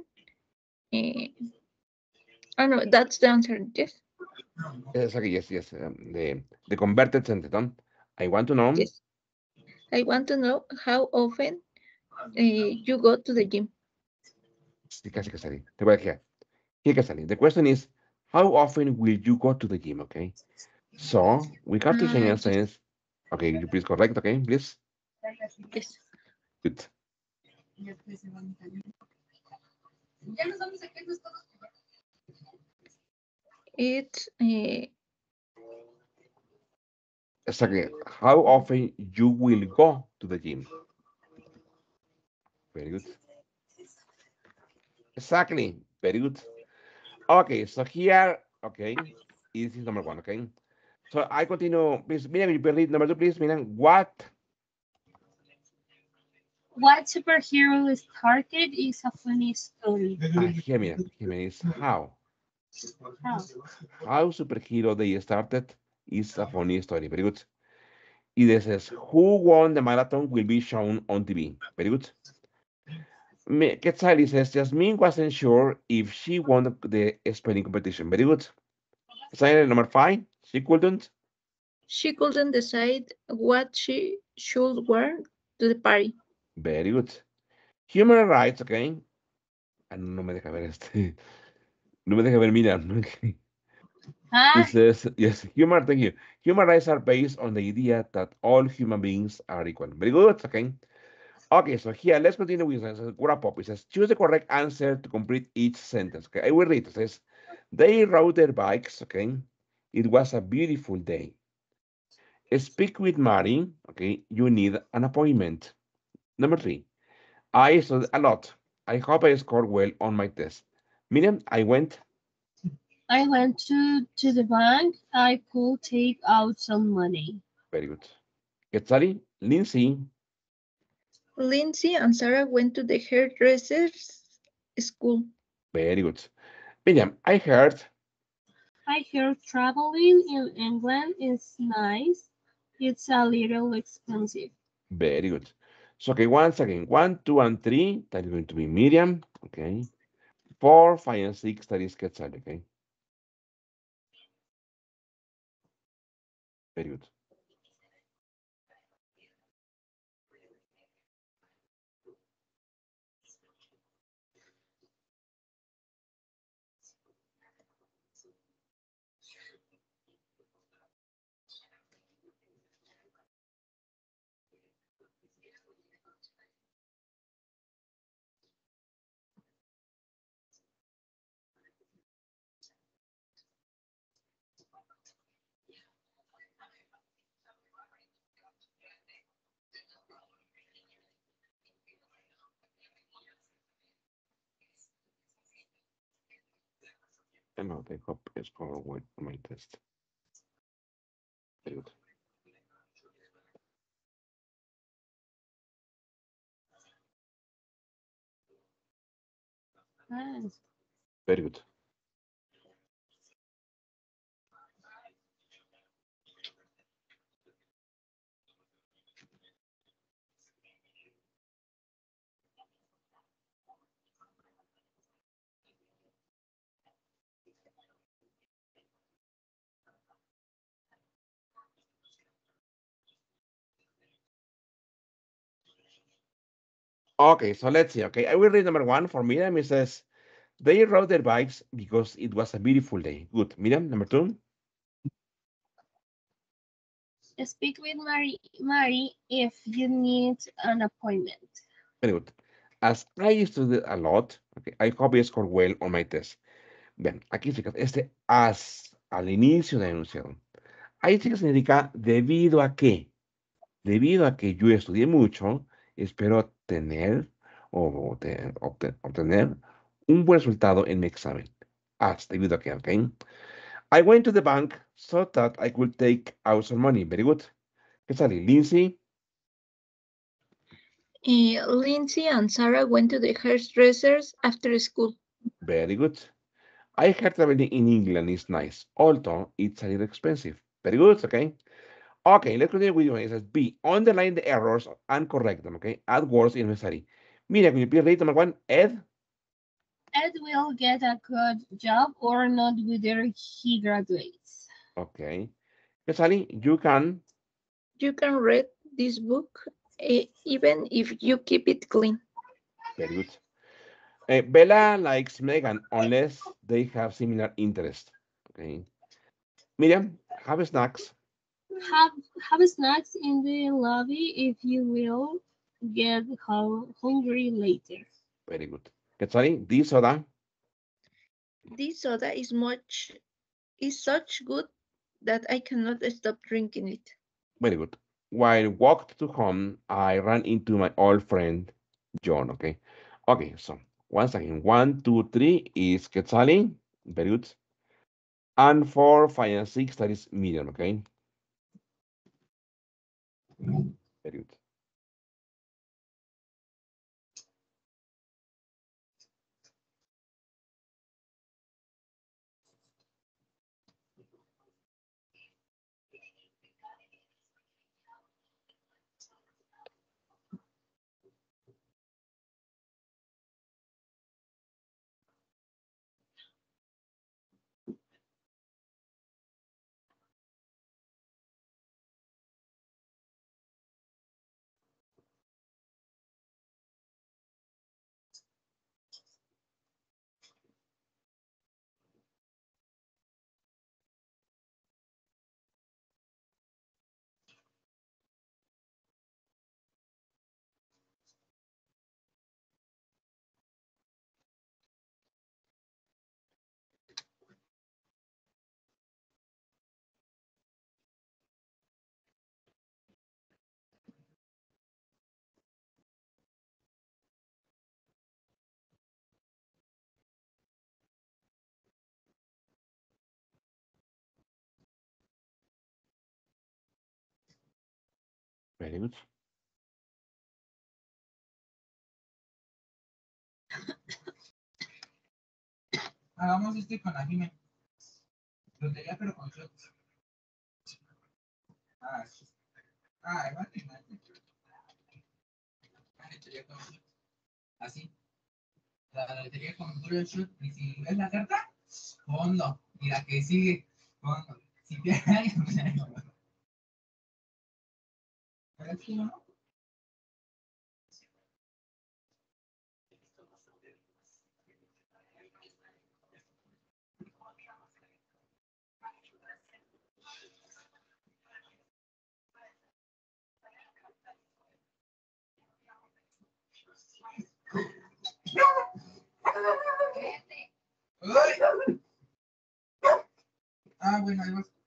Oh no, that's the answer. Yes. Okay, yes. The converted sentence. ¿No? I want to know. Yes. I want to know how often you go to the gym. Sí, casi Casali. Te voy a decir. Here, Casali. The question is, how often will you go to the gym? Okay. So we have to change our Yes. sentence. Okay, you please correct. Okay, please. Yes. Good. It's Exactly. How often you will go to the gym? Very good. Exactly. Very good. Okay, so here, okay, this is number one, okay? So I continue, please, Miriam, you can read number two, please, Miriam. What? What superhero started is a funny story. Here, Miriam, is how. How? How superhero they started is a funny story. Very good. Y this is who won the marathon will be shown on TV. Very good. Quetzali says Jasmine wasn't sure if she won the spelling competition. Very good. Assignment number 5, she couldn't. she couldn't decide what she should wear to the party. Very good. Human rights, okay. No me deja ver este. No me deja ver, mira. Ah, It says, yes, thank you. Human rights are based on the idea that all human beings are equal. Very good, okay. Okay, so here, let's continue with this. Wrap up. It says, choose the correct answer to complete each sentence. Okay, I will read. It says, they rode their bikes, okay. It was a beautiful day. Speak with Mary, okay. You need an appointment. Number 3, I studied a lot. I hope I scored well on my test. Miriam, I went. I went to the bank. I could take out some money. Very good. Quetzali, Lindsay. Lindsay and Sarah went to the hairdresser's school. Very good. Miriam, I heard. I heard traveling in England is nice. It's a little expensive. Very good. So, okay, once again, 1, 2, and 3, that is going to be Miriam. Okay. 4, 5, and 6, that is Quetzali. Okay. Very good. And now I hope I scored well on my test. Very good. Nice. Very good. Okay, so let's see. Okay, I will read number 1 for Miriam. It says, they rode their bikes because it was a beautiful day. Good. Miriam, number 2. Speak with Mary if you need an appointment. Very good. As I studied a lot, okay, I hope I scored well on my test. Bien, aquí chicas, este as al inicio del enunciado. Ahí chicas significa debido a que. Debido a que yo estudié mucho, espero tener o obtener un buen resultado en mi examen. As, debido a que, ¿ok? I went to the bank so that I could take out some money. Very good. ¿Qué sale? Lindsay. Lindsay and Sarah went to the hairdressers after school. Very good. I heard traveling in England is nice, although it's a little expensive. Very good, okay? Okay, let's continue with you. It says B, underline the errors and correct them, okay? Add words if necessary. Mira, can you please read number one? Ed? Ed will get a good job or not whether he graduates. Okay. Sally, you can. You can read this book even if you keep it clean. Very good. Bella likes Megan unless they have similar interest. Okay. Miriam, have snacks. Have snacks in the lobby if you will get hungry later. Very good. Quetzali, this soda. This soda is such good that I cannot stop drinking it. Very good. While I walked to home, I ran into my old friend John. Okay. Okay, so once again, 1, 2, 3 is Quetzali. Very good. And 4, 5, and 6, that is Miriam. Okay. Very good. Very good. Hagamos con la Jimena. Lotería, pero con shots. Así. La lotería con puro shot. Y si ves la carta, fondo. Y la que sigue, fondo. Si te hay, ¿no? Bueno, ahí vas.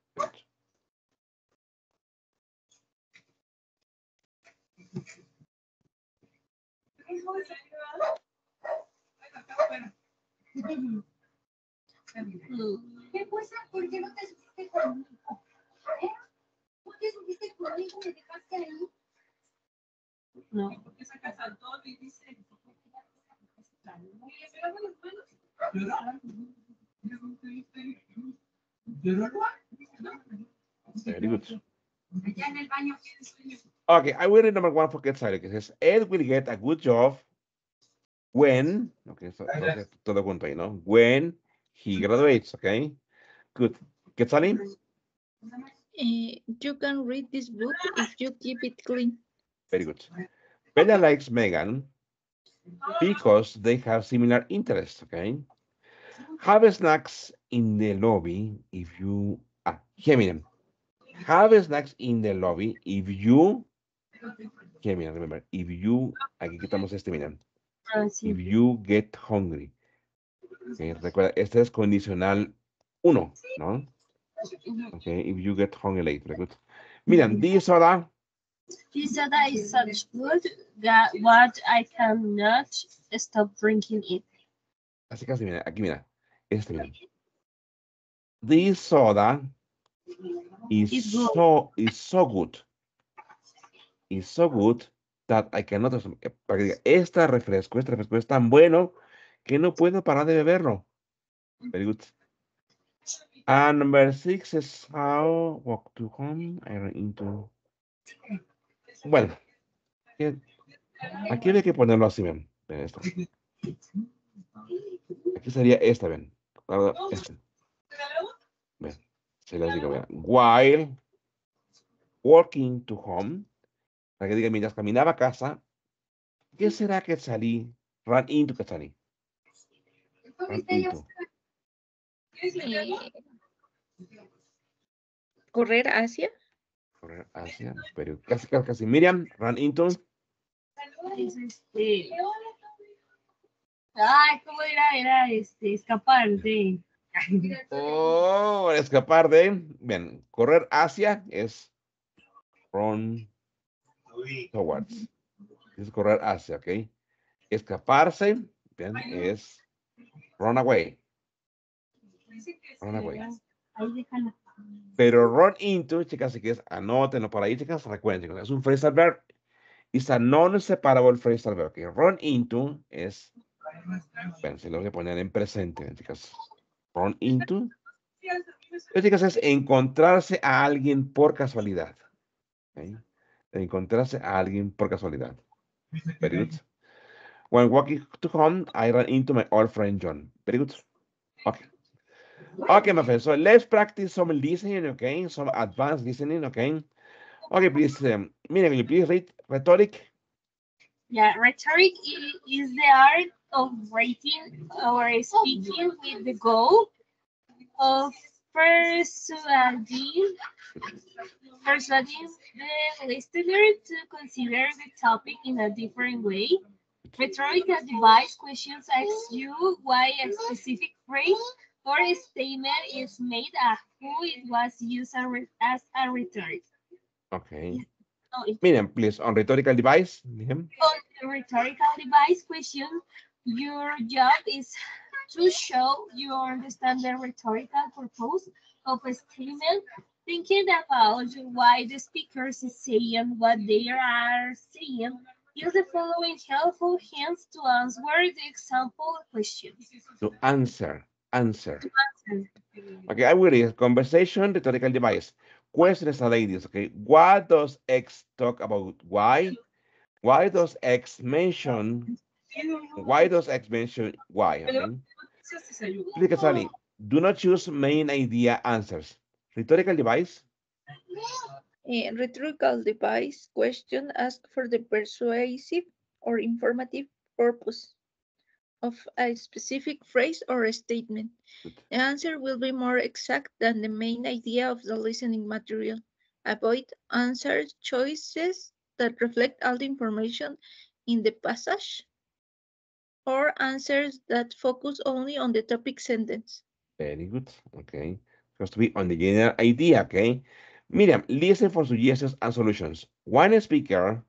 ¿Qué pasa? ¿Por qué no te subiste conmigo? ¿Por qué subiste conmigo? ¿Me dejaste ahí? No. ¿Por qué sacas al todo y dices? Very good. Allá en el baño. Okay, I will read number one for Quetzali. It says, Ed will get a good job when, okay, so todo junto ahí, ¿no? When he graduates, okay? Good. Quetzali? You can read this book if you keep it clean. Very good. Bella likes Megan because they have similar interests, okay? Have snacks in the lobby if you, here, miren. Have snacks in the lobby if you, here, miren, remember, if you, aquí quitamos este, miren. If you get hungry. Okay, recuerda, este es condicional 1, ¿no? Okay, if you get hungry later, good. Miren, this soda. This soda is such good that what I cannot stop drinking it. Así casi, mira, aquí mira. Este, mira. This soda is so good. It's so good that I cannot, para que diga, este refresco es tan bueno que no puedo parar de beberlo. Very good. And number 6 is how walk to home. I ran into. Bueno, aquí hay que ponerlo así, ven. Ven esto. Aquí sería esta, ven. Este. Ven. Se les digo, ven. While walking to home. Para que diga, mientras caminaba a casa, ¿qué será que salí? Run into que salí. Run into. Correr hacia. Correr hacia. Pero casi. Miriam, run into. Es Ay, ¿cómo era escapar de? Oh, escapar de. Bien, correr hacia es run towards. Es correr hacia, ¿ok? Escaparse, bien, es run away. Run away. Ahí déjala. Pero run into, chicas, si quieres, anótenlo por ahí, chicas, recuerden, chicos, es un phrasal verb. It's a non-separable phrasal verb. Okay? Run into es, bueno, se lo voy a poner en presente, chicas. Run into. Entonces, chicas, es encontrarse a alguien por casualidad. ¿Okay? Encontrarse a alguien por casualidad. Very good. When walking to home, I ran into my old friend John. Very good. Okay. Okay, my friends. So let's practice some listening, okay? Some advanced listening, okay? Okay, please, Mira, will you please read rhetoric? Yeah, rhetoric is the art of writing or speaking with the goal of persuading the listener to consider the topic in a different way. Rhetorical device questions ask you why a specific phrase or a statement is made and who it was used as a rhetoric. Okay. Oh, Miriam, please, on rhetorical device. Miriam. on the rhetorical device question, your job is to show you understand the rhetorical purpose of a statement, thinking about why the speakers is saying what they are saying. Use the following helpful hints to answer the example questions. To answer. Okay, I will read. Conversation, rhetorical device. Questions are ladies, okay? What does X talk about? Why? Why does X mention? Why does X mention Y? Okay? Click Sally. Do not choose main idea answers. Rhetorical device. Rhetorical device question ask for the persuasive or informative purpose of a specific phrase or a statement. The answer will be more exact than the main idea of the listening material. Avoid answer choices that reflect all the information in the passage or answers that focus only on the topic sentence. Very good. Okay. Has to be on the general idea, okay? Miriam, listen for suggestions and solutions. One speaker.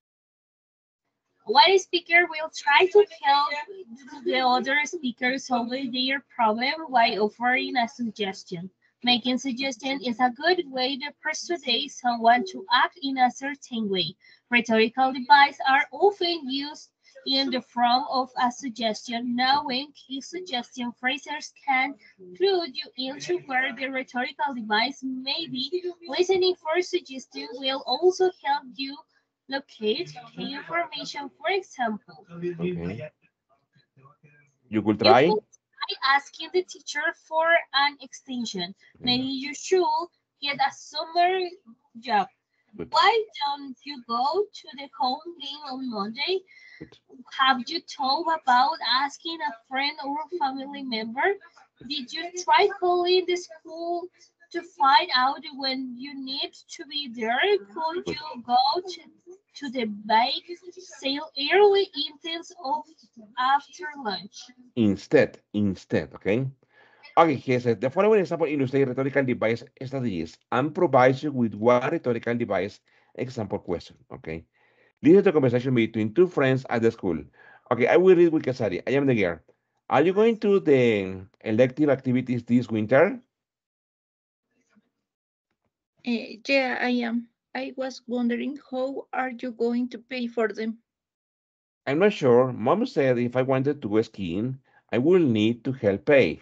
One speaker will try to help the other speaker solve their problem while offering a suggestion. Making suggestion is a good way to persuade someone to act in a certain way. Rhetorical devices are often used in the form of a suggestion. Knowing key suggestion phrases can clue you into where the rhetorical device may be. Listening for suggestion will also help you locate key information. For example, Okay. You could you try. could try asking the teacher for an extension. Maybe you should get a summer job. Good. Why don't you go to the home game on Monday? Good. Have you thought about asking a friend or family member? Did you try calling the school to find out when you need to be there? Could you go to the bake sale early instead of after lunch? Instead, okay? Okay, he says, the following example illustrates rhetorical device strategies and provides you with one rhetorical device example question, okay? This is the conversation between two friends at the school. Okay, I will read with Casari. I am the girl. Are you going to the elective activities this winter? Yeah, I am. I was wondering, how are you going to pay for them? I'm not sure. Mom said if I wanted to go skiing, I will need to help pay.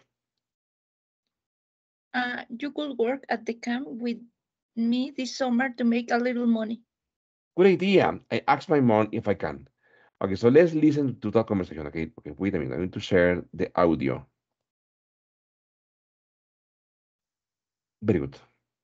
You could work at the camp with me this summer to make a little money. Good idea. I asked my mom if I can. Okay, so let's listen to that conversation. Okay, wait a minute. I need to share the audio. Very good.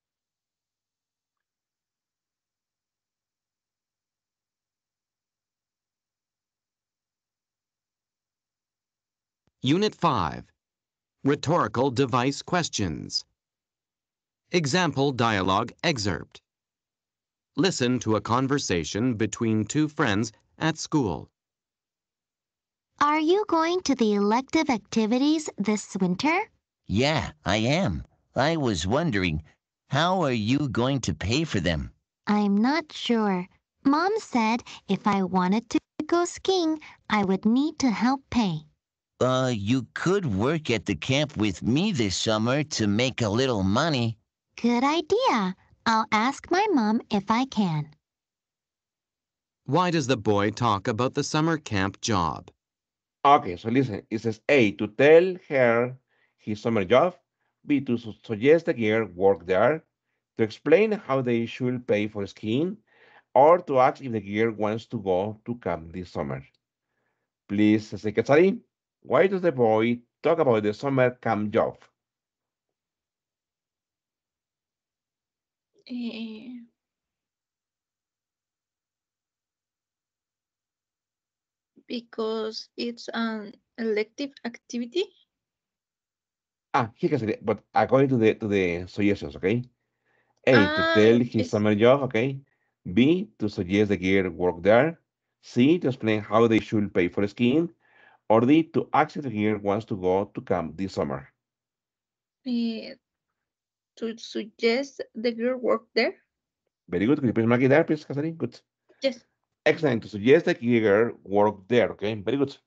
Unit 5. Rhetorical Device Questions. Example dialogue excerpt. Listen to a conversation between two friends at school. Are you going to the elective activities this winter? Yeah, I am. I was wondering, how are you going to pay for them? I'm not sure. Mom said if I wanted to go skiing, I would need to help pay. You could work at the camp with me this summer to make a little money. Good idea. I'll ask my mom if I can. Why does the boy talk about the summer camp job? Okay, so listen. It says A, to tell her his summer job. B, to suggest the girl work there. To explain how they should pay for skiing. Or to ask if the girl wants to go to camp this summer. Please say, Katsari, why does the boy talk about the summer camp job? Eh, because it's an elective activity. He can say it, but according to the suggestions, okay? A, to tell his Yes. summer job, okay? B, to suggest the girl work there. C, to explain how they should pay for skiing. Or D, to ask if the girl wants to go to camp this summer. eh, to suggest the girl work there. Very good. Could you please mark it there, please, Catherine? Good. Yes. Excellent. To suggest the girl work there, okay? Very good.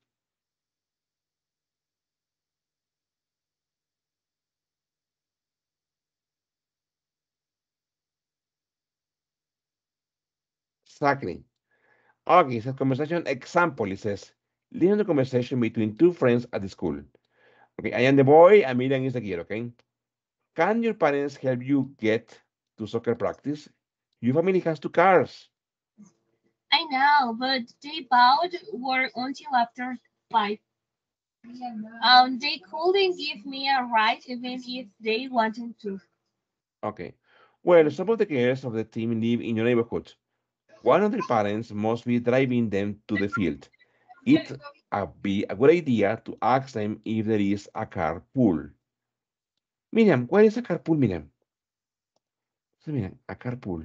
Exactly. Okay, it says conversation example. It says, listen to conversation between two friends at the school. Okay, I am the boy and Miriam is the girl, okay? Can your parents help you get to soccer practice? Your family has two cars. I know, but they bought work until after 5. They couldn't give me a ride even if they wanted to. Okay. Well, some of the girls of the team live in your neighborhood. One of their parents must be driving them to the field. It would be a good idea to ask them if there is a carpool. Miriam, what is a carpool, Miriam? So, Miriam, a carpool.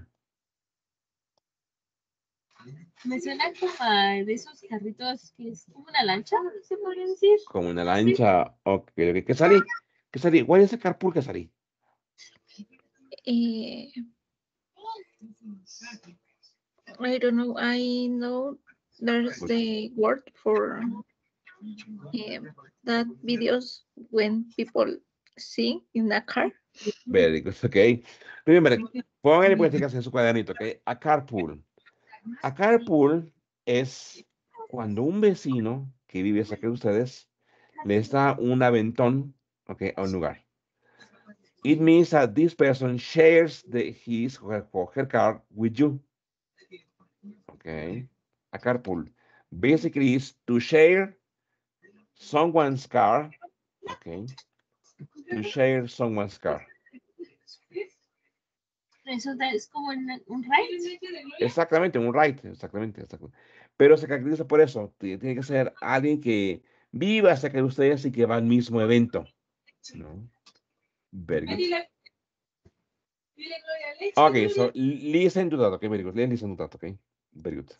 Me suena como de esos carritos que es como una lancha, se podría decir. Como una lancha. Ok, ok. ¿Qué salí? ¿Qué salí? What is a carpool que salí? I don't know. I know there's the word for that videos when people sing in a car. Very good, ok. Remember, pónganle políticas en su cuadernito, ok. A carpool. A carpool es cuando un vecino que vive cerca de ustedes les da un aventón, ok, a un lugar. It means that this person shares his or her car with you. Okay. A carpool basically is to share someone's car. Okay. To share someone's car. Eso es como un ride. Exactamente, un ride. Exactamente. Pero se caracteriza por eso. Tiene que ser alguien que viva cerca de ustedes y que va al mismo evento. ¿No? Very good. Okay, so listen to that, okay, very good. Let's listen to that, okay? Very good.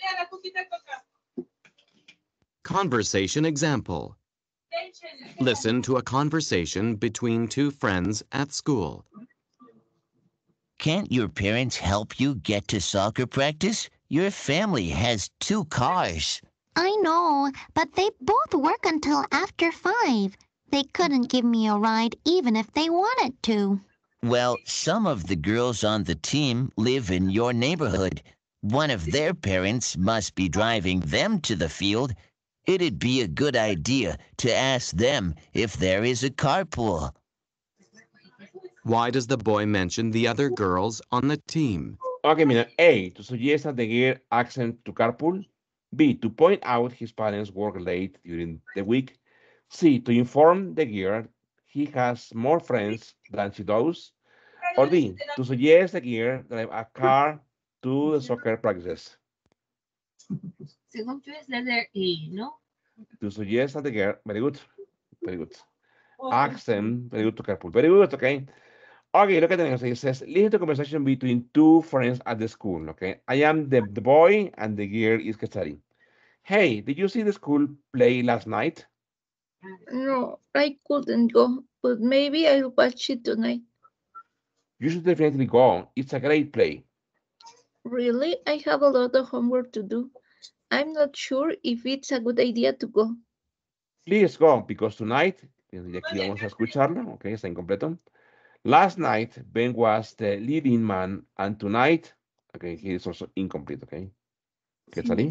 Conversation example. Listen to a conversation between two friends at school. Can't your parents help you get to soccer practice? Your family has 2 cars. I know, but they both work until after 5. They couldn't give me a ride even if they wanted to. Well, some of the girls on the team live in your neighborhood. One of their parents must be driving them to the field. It'd be a good idea to ask them if there is a carpool. Why does the boy mention the other girls on the team? Okay, mira, A, to suggest that the girl asks him to carpool. B, to point out his parents work late during the week. C, to inform the girl he has more friends than she does. Or D, to suggest the girl drive a car to the soccer practices. Según yo es letter A, ¿no? To suggest that the girl, very good, very good. Ask them, very good to carpool, very good, okay. Okay, lo que tenemos ahí says, listen to conversation between two friends at the school, okay. I am the boy and the girl is Quetzali. Hey, did you see the school play last night? No, I couldn't go, but maybe I'll watch it tonight. You should definitely go. It's a great play. Really? I have a lot of homework to do. I'm not sure if it's a good idea to go. Please go, because tonight, y aquí vamos a escucharlo, ok, está incompleto. Last night, Ben was the leading man, and tonight, okay, he is also incomplete, okay. Quetzali?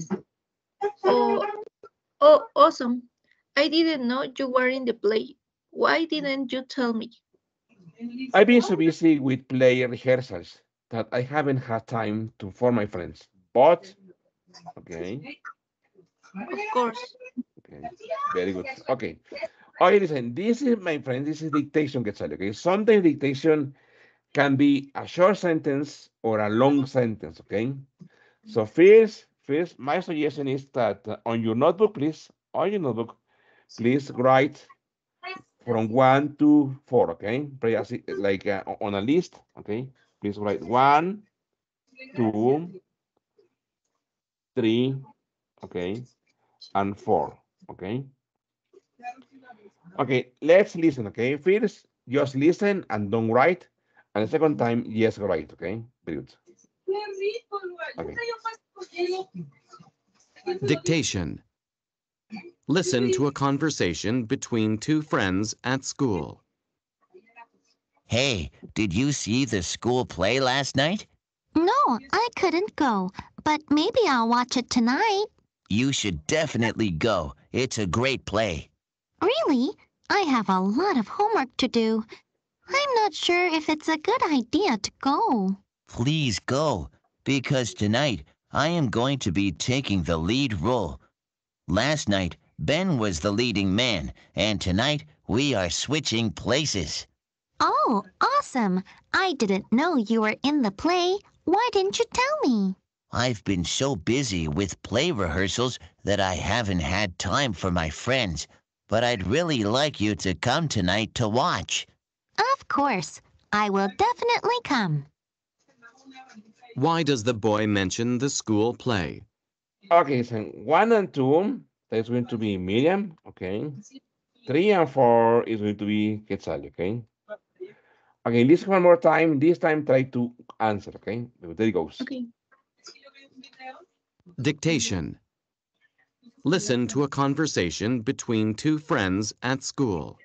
Oh, awesome. I didn't know you were in the play. Why didn't you tell me? I've been so busy with play rehearsals that I haven't had time to inform my friends. But, okay, Of course. okay, very good. Okay. Okay, listen, this is, my friend, this is dictation, Quetzali, okay? Sometimes dictation can be a short sentence or a long sentence, okay? So first, my suggestion is that on your notebook, please write from 1 to 4, okay? Like on a list, okay? Please write 1, 2, 3, okay? And 4, okay? Okay, let's listen, okay? First, just listen and don't write. And the second time, yes, write, okay? Very good. Okay. Dictation. Listen to a conversation between two friends at school. Hey, did you see the school play last night? No, I couldn't go, but maybe I'll watch it tonight. You should definitely go. It's a great play. Really? I have a lot of homework to do. I'm not sure if it's a good idea to go. Please go, because tonight I am going to be taking the lead role. Last night, Ben was the leading man, and tonight we are switching places. Oh, awesome. I didn't know you were in the play. Why didn't you tell me? I've been so busy with play rehearsals that I haven't had time for my friends, but I'd really like you to come tonight to watch. Of course. I will definitely come. Why does the boy mention the school play? Okay, so 1 and 2, that's going to be Miriam, okay? 3 and 4 is going to be Quetzal, okay? Okay, listen one more time. This time, try to answer, okay? There it goes. Okay. Dictation. Listen to a conversation between two friends at school.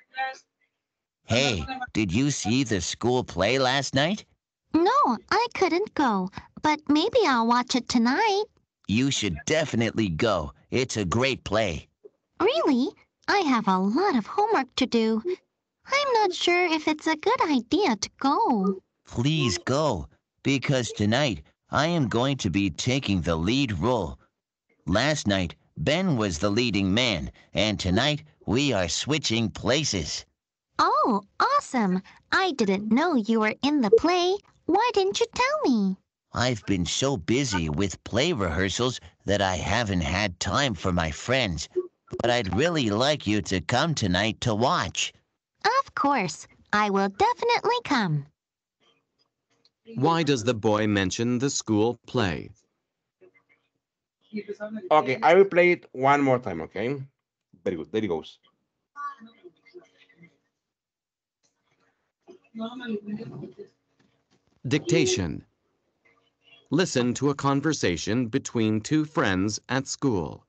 Hey, did you see the school play last night? No, I couldn't go, but maybe I'll watch it tonight. You should definitely go. It's a great play. Really? I have a lot of homework to do. I'm not sure if it's a good idea to go. Please go, because tonight I am going to be taking the lead role. Last night, Ben was the leading man, and tonight we are switching places. Oh, awesome. I didn't know you were in the play. Why didn't you tell me? I've been so busy with play rehearsals that I haven't had time for my friends, but I'd really like you to come tonight to watch. Of course. I will definitely come. Why does the boy mention the school play? Okay, I will play it one more time, okay? Very good, there it goes. Dictation. Listen to a conversation between two friends at school.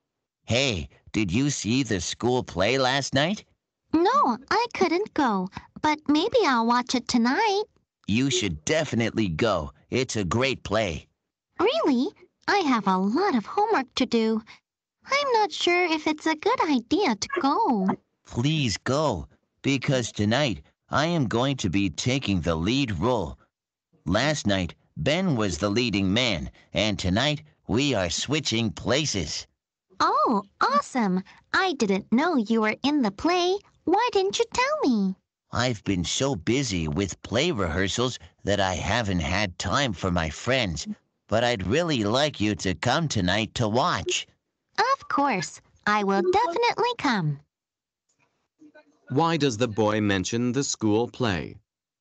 Hey, did you see the school play last night? No, I couldn't go, but maybe I'll watch it tonight. You should definitely go. It's a great play. Really? I have a lot of homework to do. I'm not sure if it's a good idea to go. Please go, because tonight I am going to be taking the lead role. Last night, Ben was the leading man, and tonight we are switching places. Oh, awesome. I didn't know you were in the play. Why didn't you tell me? I've been so busy with play rehearsals that I haven't had time for my friends, but I'd really like you to come tonight to watch. Of course. I will definitely come. Why does the boy mention the school play?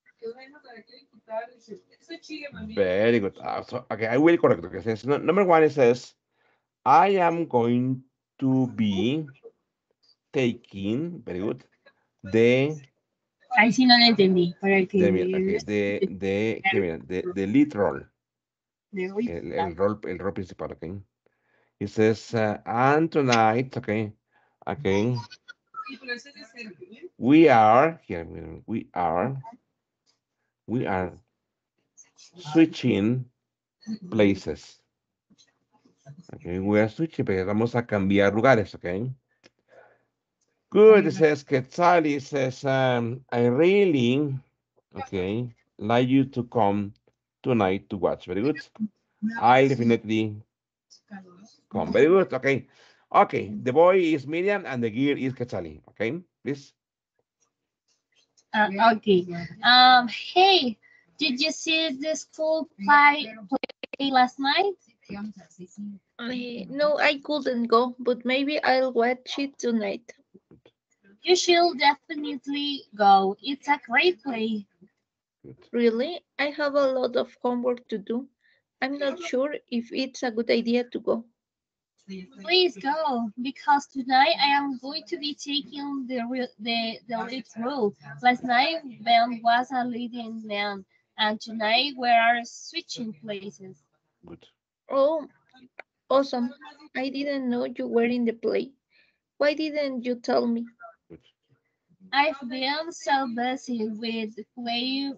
Very good. Okay, I will correct. Okay, says, number one, it says, I am going to be taking, very good, the, Ahí sí no la entendí. Para que okay, the lead role, de hoy. el rol principal, okay. It says, and tonight, okay, we are, here, we are switching places. Okay, we are switching places. Vamos a cambiar lugares, okay. Good, it says Quetzali says, I really, okay, like you to come tonight to watch. Very good. I'll definitely come. Very good. Okay. Okay. The boy is Miriam and the girl is Quetzali. Okay, please. Okay. Hey, did you see the school play last night? No, I couldn't go, but maybe I'll watch it tonight. You should definitely go. It's a great play. Good. Really? I have a lot of homework to do. I'm not sure if it's a good idea to go. Please go, because tonight I am going to be taking the lead role. Last night Ben was a leading man, and tonight we are switching places. Good. Oh, awesome. I didn't know you were in the play. Why didn't you tell me? Good. I've been so busy with play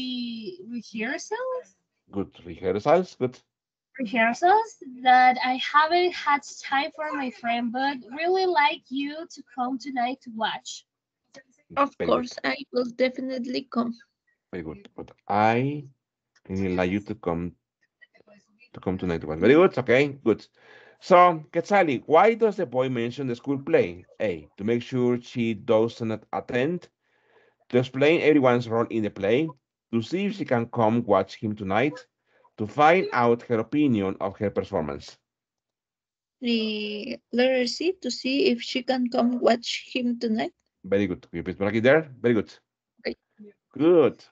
Good. Rehearsals. Good. rehearsals that I haven't had time for my friend, but really like you to come tonight to watch. Of Very course, good. I will definitely come. Very good. But I really like you to come tonight to watch. Very good. Okay. Good. So, Quetzali, why does the boy mention the school play? A, to make sure she doesn't attend, to explain everyone's role in the play, to see if she can come watch him tonight, to find out her opinion of her performance. The letter C to see if she can come watch him tonight. Very good. Can you please mark it there? Very good. Okay. Good.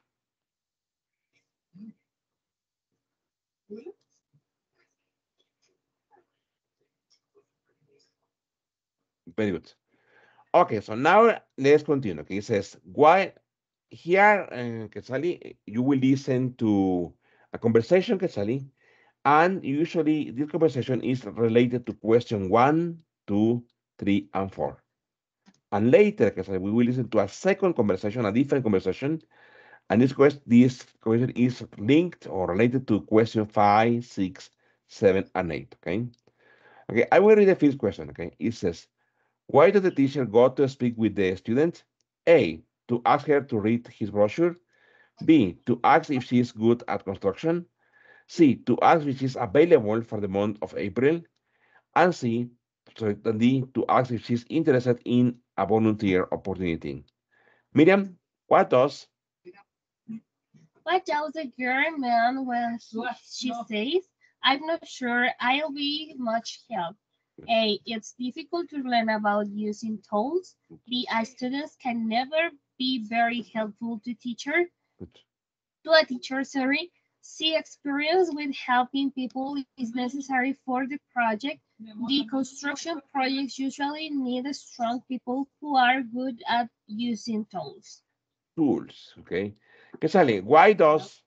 Very good. Okay, so now let's continue. Okay, it says, why here, Quetzali, you will listen to a conversation, Quetzali, and usually this conversation is related to question 1, 2, 3, and 4. And later, Quetzali, we will listen to a second conversation, a different conversation, and this question is linked or related to question 5, 6, 7, and 8, okay? Okay, I will read the first question, okay? It says, why does the teacher go to speak with the student? A, to ask her to read his brochure. B, to ask if she is good at construction. C, to ask if she is available for the month of April. And D, to ask if she's interested in a volunteer opportunity. Miriam, what does? What does the girl mean when she says, I'm not sure I'll be much help? A, it's difficult to learn about using tools. B, students can never be very helpful to a teacher, sorry. C, experience with helping people is necessary for the project. D, construction projects usually need strong people who are good at using tools. Tools, okay. Quetzali, why does?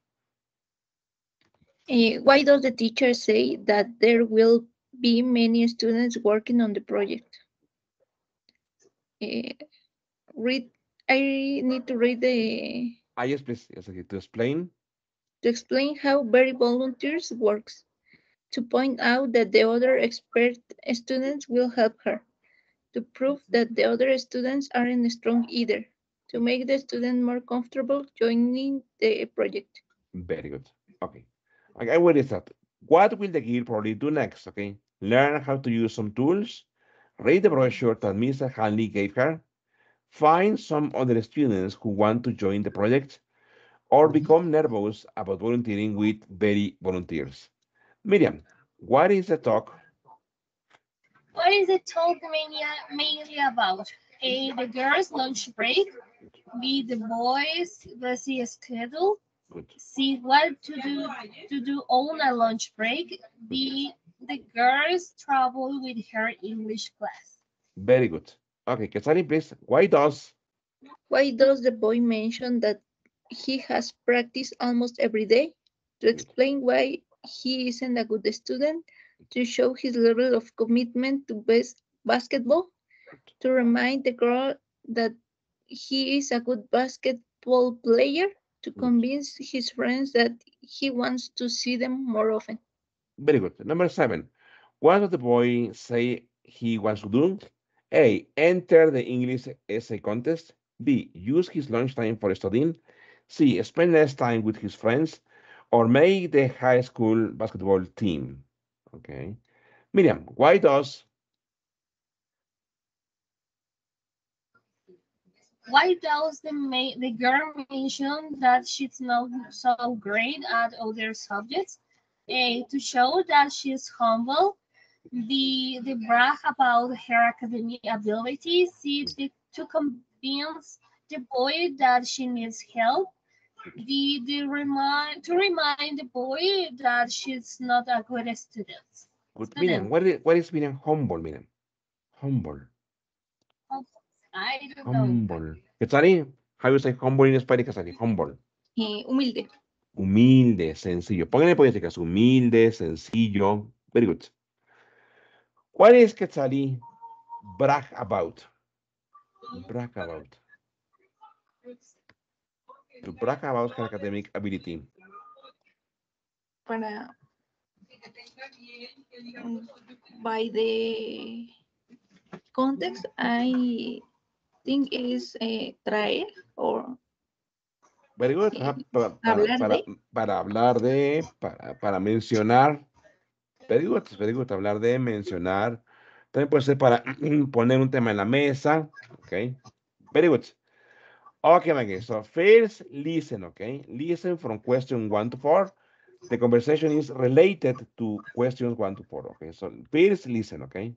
Why does the teacher say that there will be many students working on the project? Read I need to read the Yes, please. Yes, okay. To explain. to explain how Very Volunteers works. To point out that the other expert students will help her. To prove that the other students aren't strong either. To make the student more comfortable joining the project. Very good. Okay. Okay, where is that? What will the girl probably do next? Okay. Learn how to use some tools. Read the brochure that Mr. Hanley gave her. Find some other students who want to join the project or become nervous about volunteering with Very Volunteers. Miriam, what is the talk? What is the talk mainly about? A, the girls' lunch break. B, the boys' busy schedule. Good. C, what to do on a lunch break. D, the girls travel with her English class. Very good. Okay, Quetzali, please. Why does the boy mention that he has practice almost every day? To explain why he isn't a good student, to show his level of commitment to basketball, to remind the girl that he is a good basketball player, to convince his friends that he wants to see them more often. Very good. Number 7. What does the boy say he wants to do? A. Enter the English essay contest. B. Use his lunchtime for studying. C. Spend less time with his friends. Or make the high school basketball team. Okay. Miriam, why does Why does the girl mention that she's not so great at other subjects? A, to show that she's humble. B, the brag about her academic abilities. C, to convince the boy that she needs help. D, to remind the boy that she's not a good good? Miriam, what is Miriam humble, Miriam? Humble. I don't know. Humble. Quetzali, how you say humble in Spanish, Quetzali? Humble. Humilde. Humilde, sencillo. Pónganle políticas. Humilde, sencillo. Very good. What is Quetzali brag about? Brag about. To brag about her academic ability. Para by the context, I think is traer or Very good. hablar de. Para hablar de, para mencionar. Very good, very good. Hablar de, mencionar. También puede ser para poner un tema en la mesa. Ok. Very good. Okay, my guys. So first, listen, okay? Listen from question 1 to 4. The conversation is related to questions 1 to 4, okay? So first, listen, okay?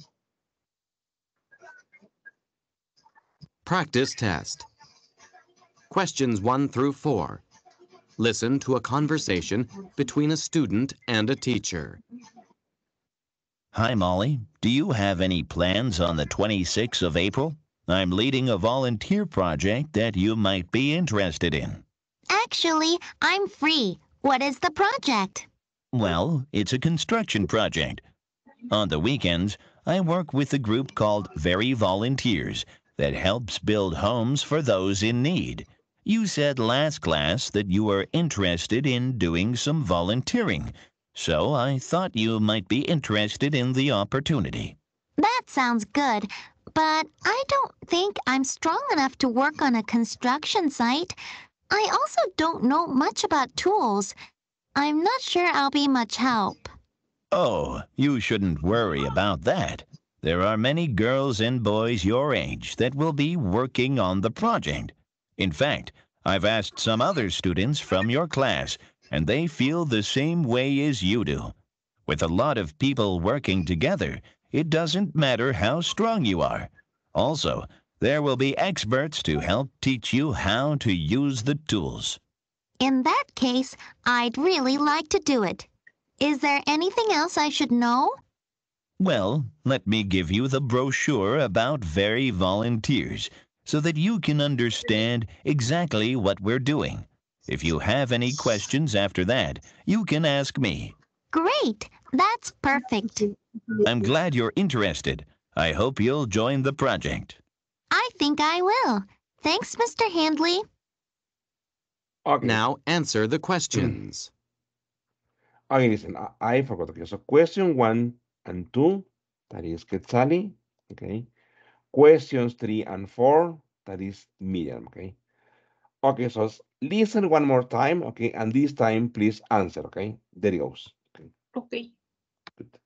Practice test. Questions 1 through 4. Listen to a conversation between a student and a teacher. Hi, Molly. Do you have any plans on the 26th of April? I'm leading a volunteer project that you might be interested in. Actually, I'm free. What is the project? Well, it's a construction project. On the weekends, I work with a group called Very Volunteers that helps build homes for those in need. You said last class that you were interested in doing some volunteering, so I thought you might be interested in the opportunity. That sounds good, but I don't think I'm strong enough to work on a construction site. I also don't know much about tools. I'm not sure I'll be much help. Oh, you shouldn't worry about that. There are many girls and boys your age that will be working on the project. In fact, I've asked some other students from your class, and they feel the same way as you do. With a lot of people working together, it doesn't matter how strong you are. Also, there will be experts to help teach you how to use the tools. In that case, I'd really like to do it. Is there anything else I should know? Well, let me give you the brochure about Very Volunteers so that you can understand exactly what we're doing. If you have any questions after that, you can ask me. Great! That's perfect. I'm glad you're interested. I hope you'll join the project. I think I will. Thanks, Mr. Handley. Okay. Now answer the questions. Okay, listen, I forgot. Okay, so question 1 and 2, that is Quetzali. Okay. Questions 3 and 4, that is Miriam. Okay. Okay, so listen one more time. Okay, and this time please answer. Okay, there it goes. Okay, Okay. good.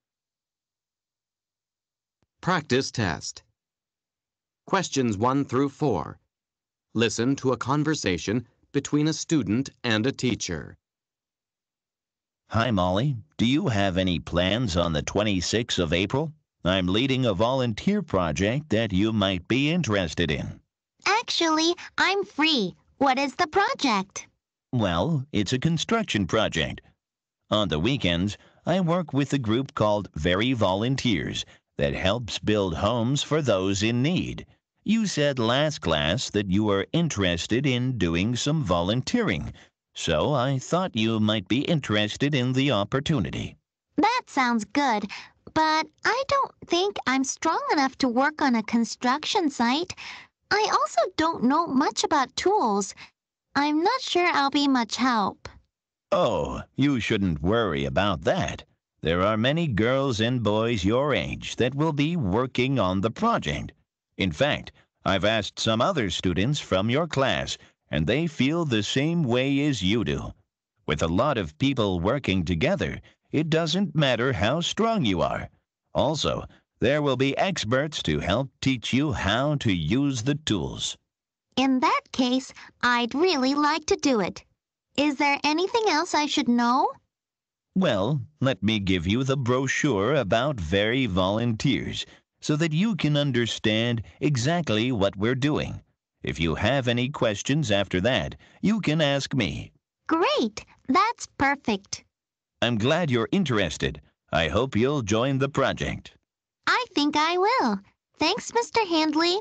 Practice test. Questions 1 through 4. Listen to a conversation between a student and a teacher. Hi, Molly. Do you have any plans on the 26th of April? I'm leading a volunteer project that you might be interested in. Actually, I'm free. What is the project? Well, it's a construction project. On the weekends, I work with a group called Very Volunteers that helps build homes for those in need. You said last class that you were interested in doing some volunteering, so I thought you might be interested in the opportunity. That sounds good, but I don't think I'm strong enough to work on a construction site. I also don't know much about tools. I'm not sure I'll be much help. Oh, you shouldn't worry about that. There are many girls and boys your age that will be working on the project. In fact, I've asked some other students from your class, and they feel the same way as you do. With a lot of people working together, it doesn't matter how strong you are. Also, there will be experts to help teach you how to use the tools. In that case, I'd really like to do it. Is there anything else I should know? Well, let me give you the brochure about Very Volunteers so that you can understand exactly what we're doing. If you have any questions after that, you can ask me. Great! That's perfect. I'm glad you're interested. I hope you'll join the project. I think I will. Thanks, Mr. Handley.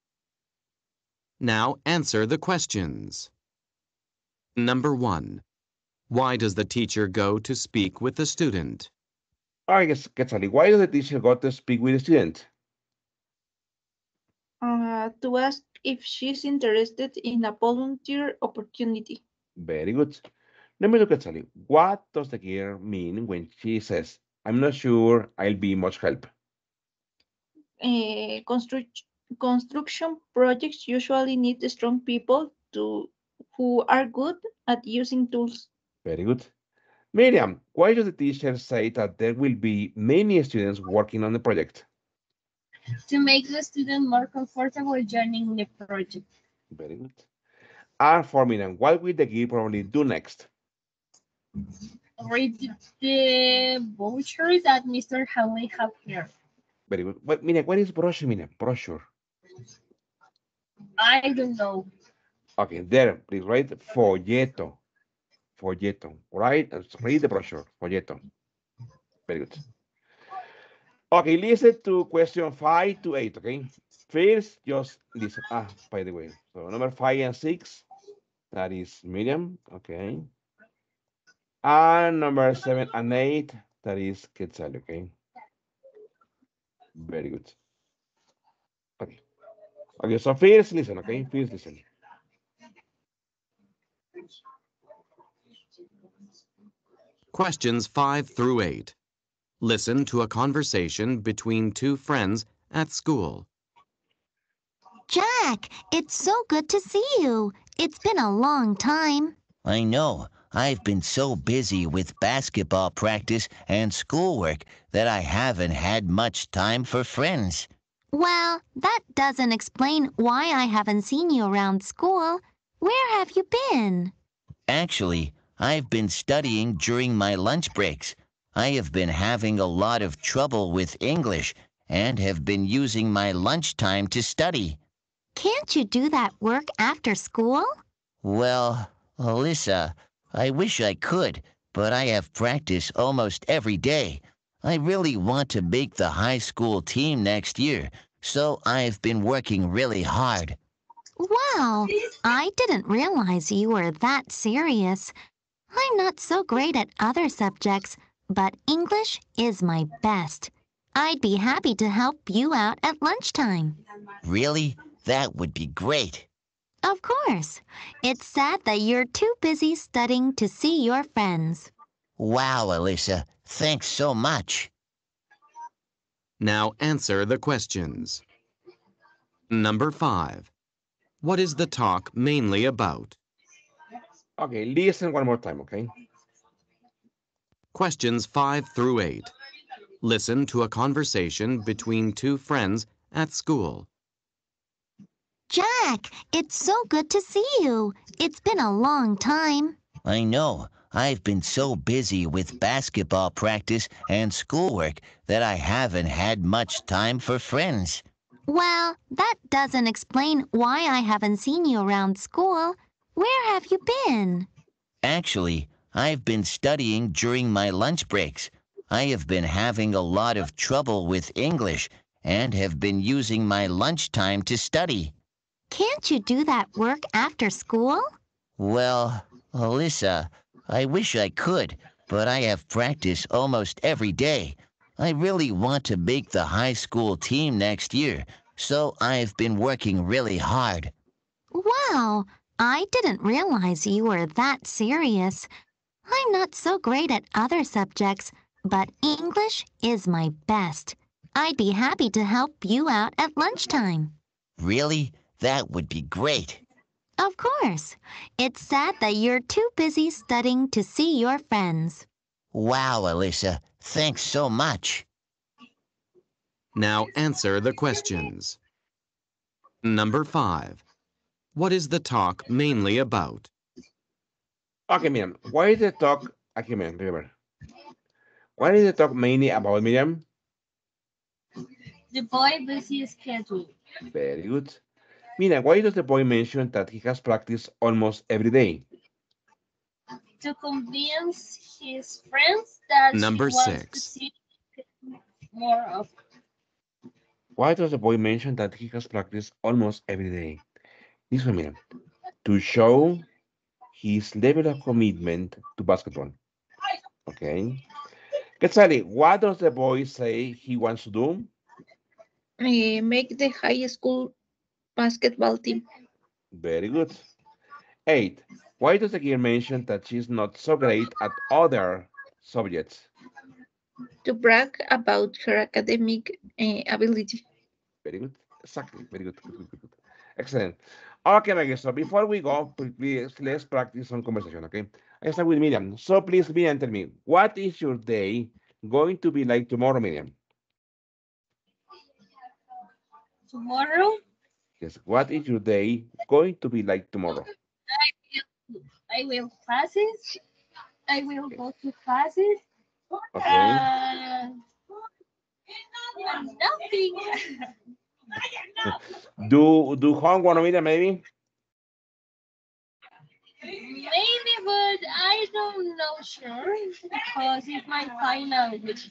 Now answer the questions. Number 1. Why does the teacher go to speak with the student? I guess, Quetzali, why does the teacher go to speak with the student? To ask if she's interested in a volunteer opportunity. Very good. Let me look at Sally. What does the girl mean when she says, I'm not sure I'll be much help? Construction projects usually need strong people who are good at using tools. Very good. Miriam, why does the teacher say that there will be many students working on the project? To make the student more comfortable joining the project. Very good. And for Miriam, what will the girl probably do next? Read the voucher that Mr. Hanley have here. Very good. Miriam, what is brochure, Miriam? Brochure. I don't know. Okay, there, please write folleto. Folleto, right? Let's read the brochure. Folleto. Very good. Okay, listen to question 5 to 8, okay? First, just listen. By the way, so number 5 and 6, that is Miriam, okay? And number 7 and 8, that is Quetzal, okay? Very good. Okay. Okay, so first listen, okay? First listen. Questions 5 through 8. Listen to a conversation between two friends at school. Jack, it's so good to see you. It's been a long time. I know. I've been so busy with basketball practice and schoolwork that I haven't had much time for friends. Well, that doesn't explain why I haven't seen you around school. Where have you been? Actually, I've been studying during my lunch breaks. I have been having a lot of trouble with English and have been using my lunchtime to study. Can't you do that work after school? Well, Alyssa, I wish I could, but I have practice almost every day. I really want to make the high school team next year, so I've been working really hard. Wow, I didn't realize you were that serious. I'm not so great at other subjects, but English is my best. I'd be happy to help you out at lunchtime. Really? That would be great. Of course. It's sad that you're too busy studying to see your friends. Wow, Alyssa, thanks so much. Now answer the questions. Number 5. What is the talk mainly about? Okay, listen one more time, okay? Questions 5 through 8. Listen to a conversation between two friends at school. Jack, it's so good to see you. It's been a long time. I know. I've been so busy with basketball practice and schoolwork that I haven't had much time for friends. Well, that doesn't explain why I haven't seen you around school. Where have you been? Actually, I've been studying during my lunch breaks. I have been having a lot of trouble with English and have been using my lunchtime to study. Can't you do that work after school? Well, Alyssa, I wish I could, but I have practice almost every day. I really want to make the high school team next year, so I've been working really hard. Wow, I didn't realize you were that serious. I'm not so great at other subjects, but English is my best. I'd be happy to help you out at lunchtime. Really? That would be great. Of course. It's sad that you're too busy studying to see your friends. Wow, Alyssa, thanks so much. Now answer the questions. Number 5. What is the talk mainly about? Okay, Miriam, why is the talk, okay, Miriam, remember. What is the talk mainly about, Miriam? The boy busy schedule. Very good. Miriam, why does the boy mention that he has practice almost every day? To convince his friends that Number he wants to 6. see more of. Why does the boy mention that he has practice almost every day? This one, Miriam. To show his level of commitment to basketball. Okay. Quetzali, what does the boy say he wants to do? Make the high school basketball team. Very good. 8. Why does the girl mention that she's not so great at other subjects? To brag about her academic ability. Very good. Exactly. Very good. Good, good, good, good. Excellent. Okay, my guys. So before we go, please let's practice some conversation. Okay. I start with Miriam. So please, Miriam, tell me, what is your day going to be like tomorrow, Miriam? Tomorrow, Yes. What is your day going to be like tomorrow? I will classes. I will go to classes. Okay. Nothing. Do homework, Miriam, maybe? Maybe, but I don't know sure because it's my final week.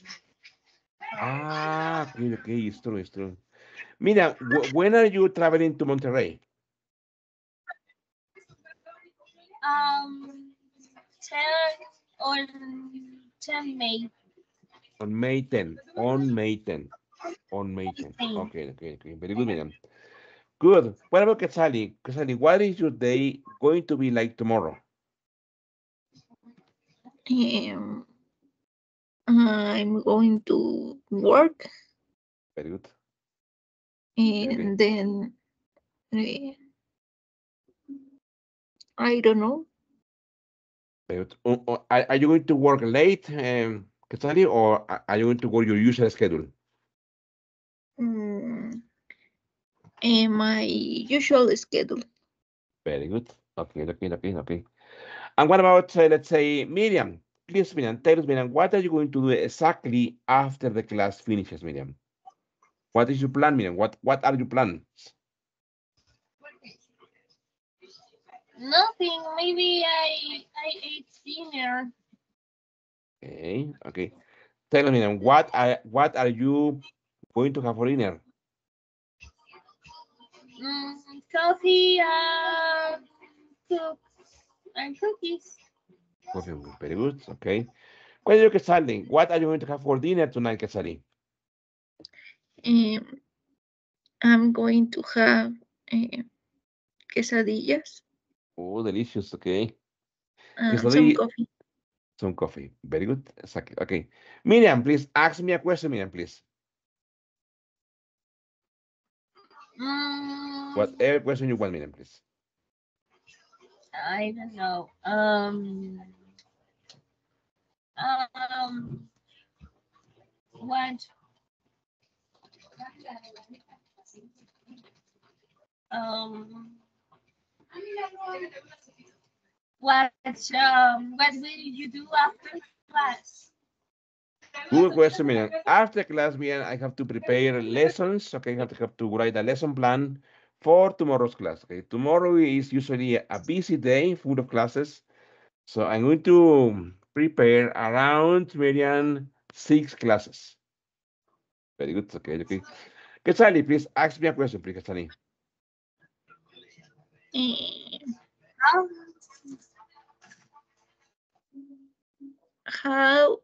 Ah, okay, okay. It's true. It's true. Miriam, when are you traveling to Monterrey? 10 on 10 May. On May 10. On May 10. On May 10. Same. Okay, okay, okay. Very good, Miriam. Good. What about Quetzali? Quetzali, what is your day going to be like tomorrow? I'm going to work Very good. and then I don't know. Very good. Are you going to work late, Quetzali, or are you going to work your usual schedule? My usual schedule. Very good. Okay, okay, okay, okay. And what about, let's say, Miriam? Please, Miriam, tell us, Miriam, what are you going to do exactly after the class finishes, Miriam? What is your plan, Miriam? What are your plans? Nothing. Maybe I ate dinner. Okay, okay. Tell me, Miriam, what are you going to have for dinner? Coffee, and cookies. Coffee, very good. Okay. What are you, Quetzali? What are you going to have for dinner tonight, Quetzali? I'm going to have quesadillas, Oh, delicious. Okay. and some Quesadilla, coffee. some coffee. Very good. Exactly. Okay. Miriam, please ask me a question, Miriam, please. Whatever question you want, Miriam, please. I don't know. What? What will you do after class? Good question, Miriam. After class, Miriam, I have to prepare lessons. Okay, I have to write a lesson plan for tomorrow's class. Okay, tomorrow is usually a busy day, full of classes. So I'm going to prepare around, Miriam, 6 classes. Very good. Okay, okay. Quetzali, please ask me a question, please, Quetzali. How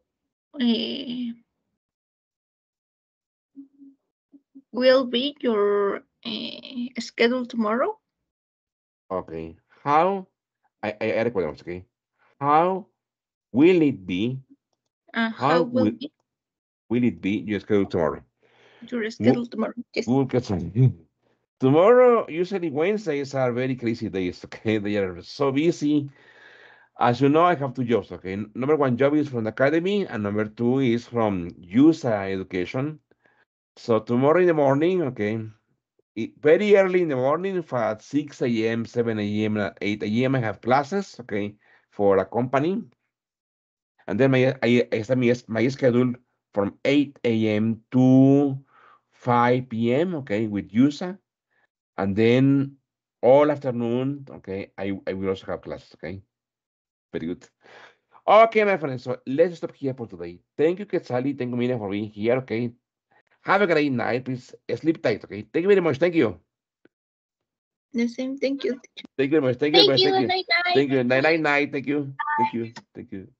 will be your schedule tomorrow? Okay. How, I record, okay. How will it be? How will be will it be your schedule tomorrow? your schedule tomorrow? Yes. Good, Quetzali. Tomorrow, usually Wednesdays are very crazy days, okay? They are so busy. As you know, I have 2 jobs, okay? Number 1 job is from the academy, and number 2 is from USA Education. So tomorrow in the morning, okay, very early in the morning, at 6 a.m., 7 a.m., 8 a.m., I have classes, okay, for a company. And then I start my schedule from 8 a.m. to 5 p.m., okay, with USA. And then all afternoon, okay, I will also have classes, okay? Very good. Okay, my friends, so let's stop here for today. Thank you, Quetzali. Thank you, Miriam, for being here, okay? Have a great night. Please sleep tight, okay? Thank you very much. Thank you. The same. Thank you. Thank you very much. Thank you very much. Thank you. Night, night. Thank you. Night, night, night. Thank you. Thank you. Thank you.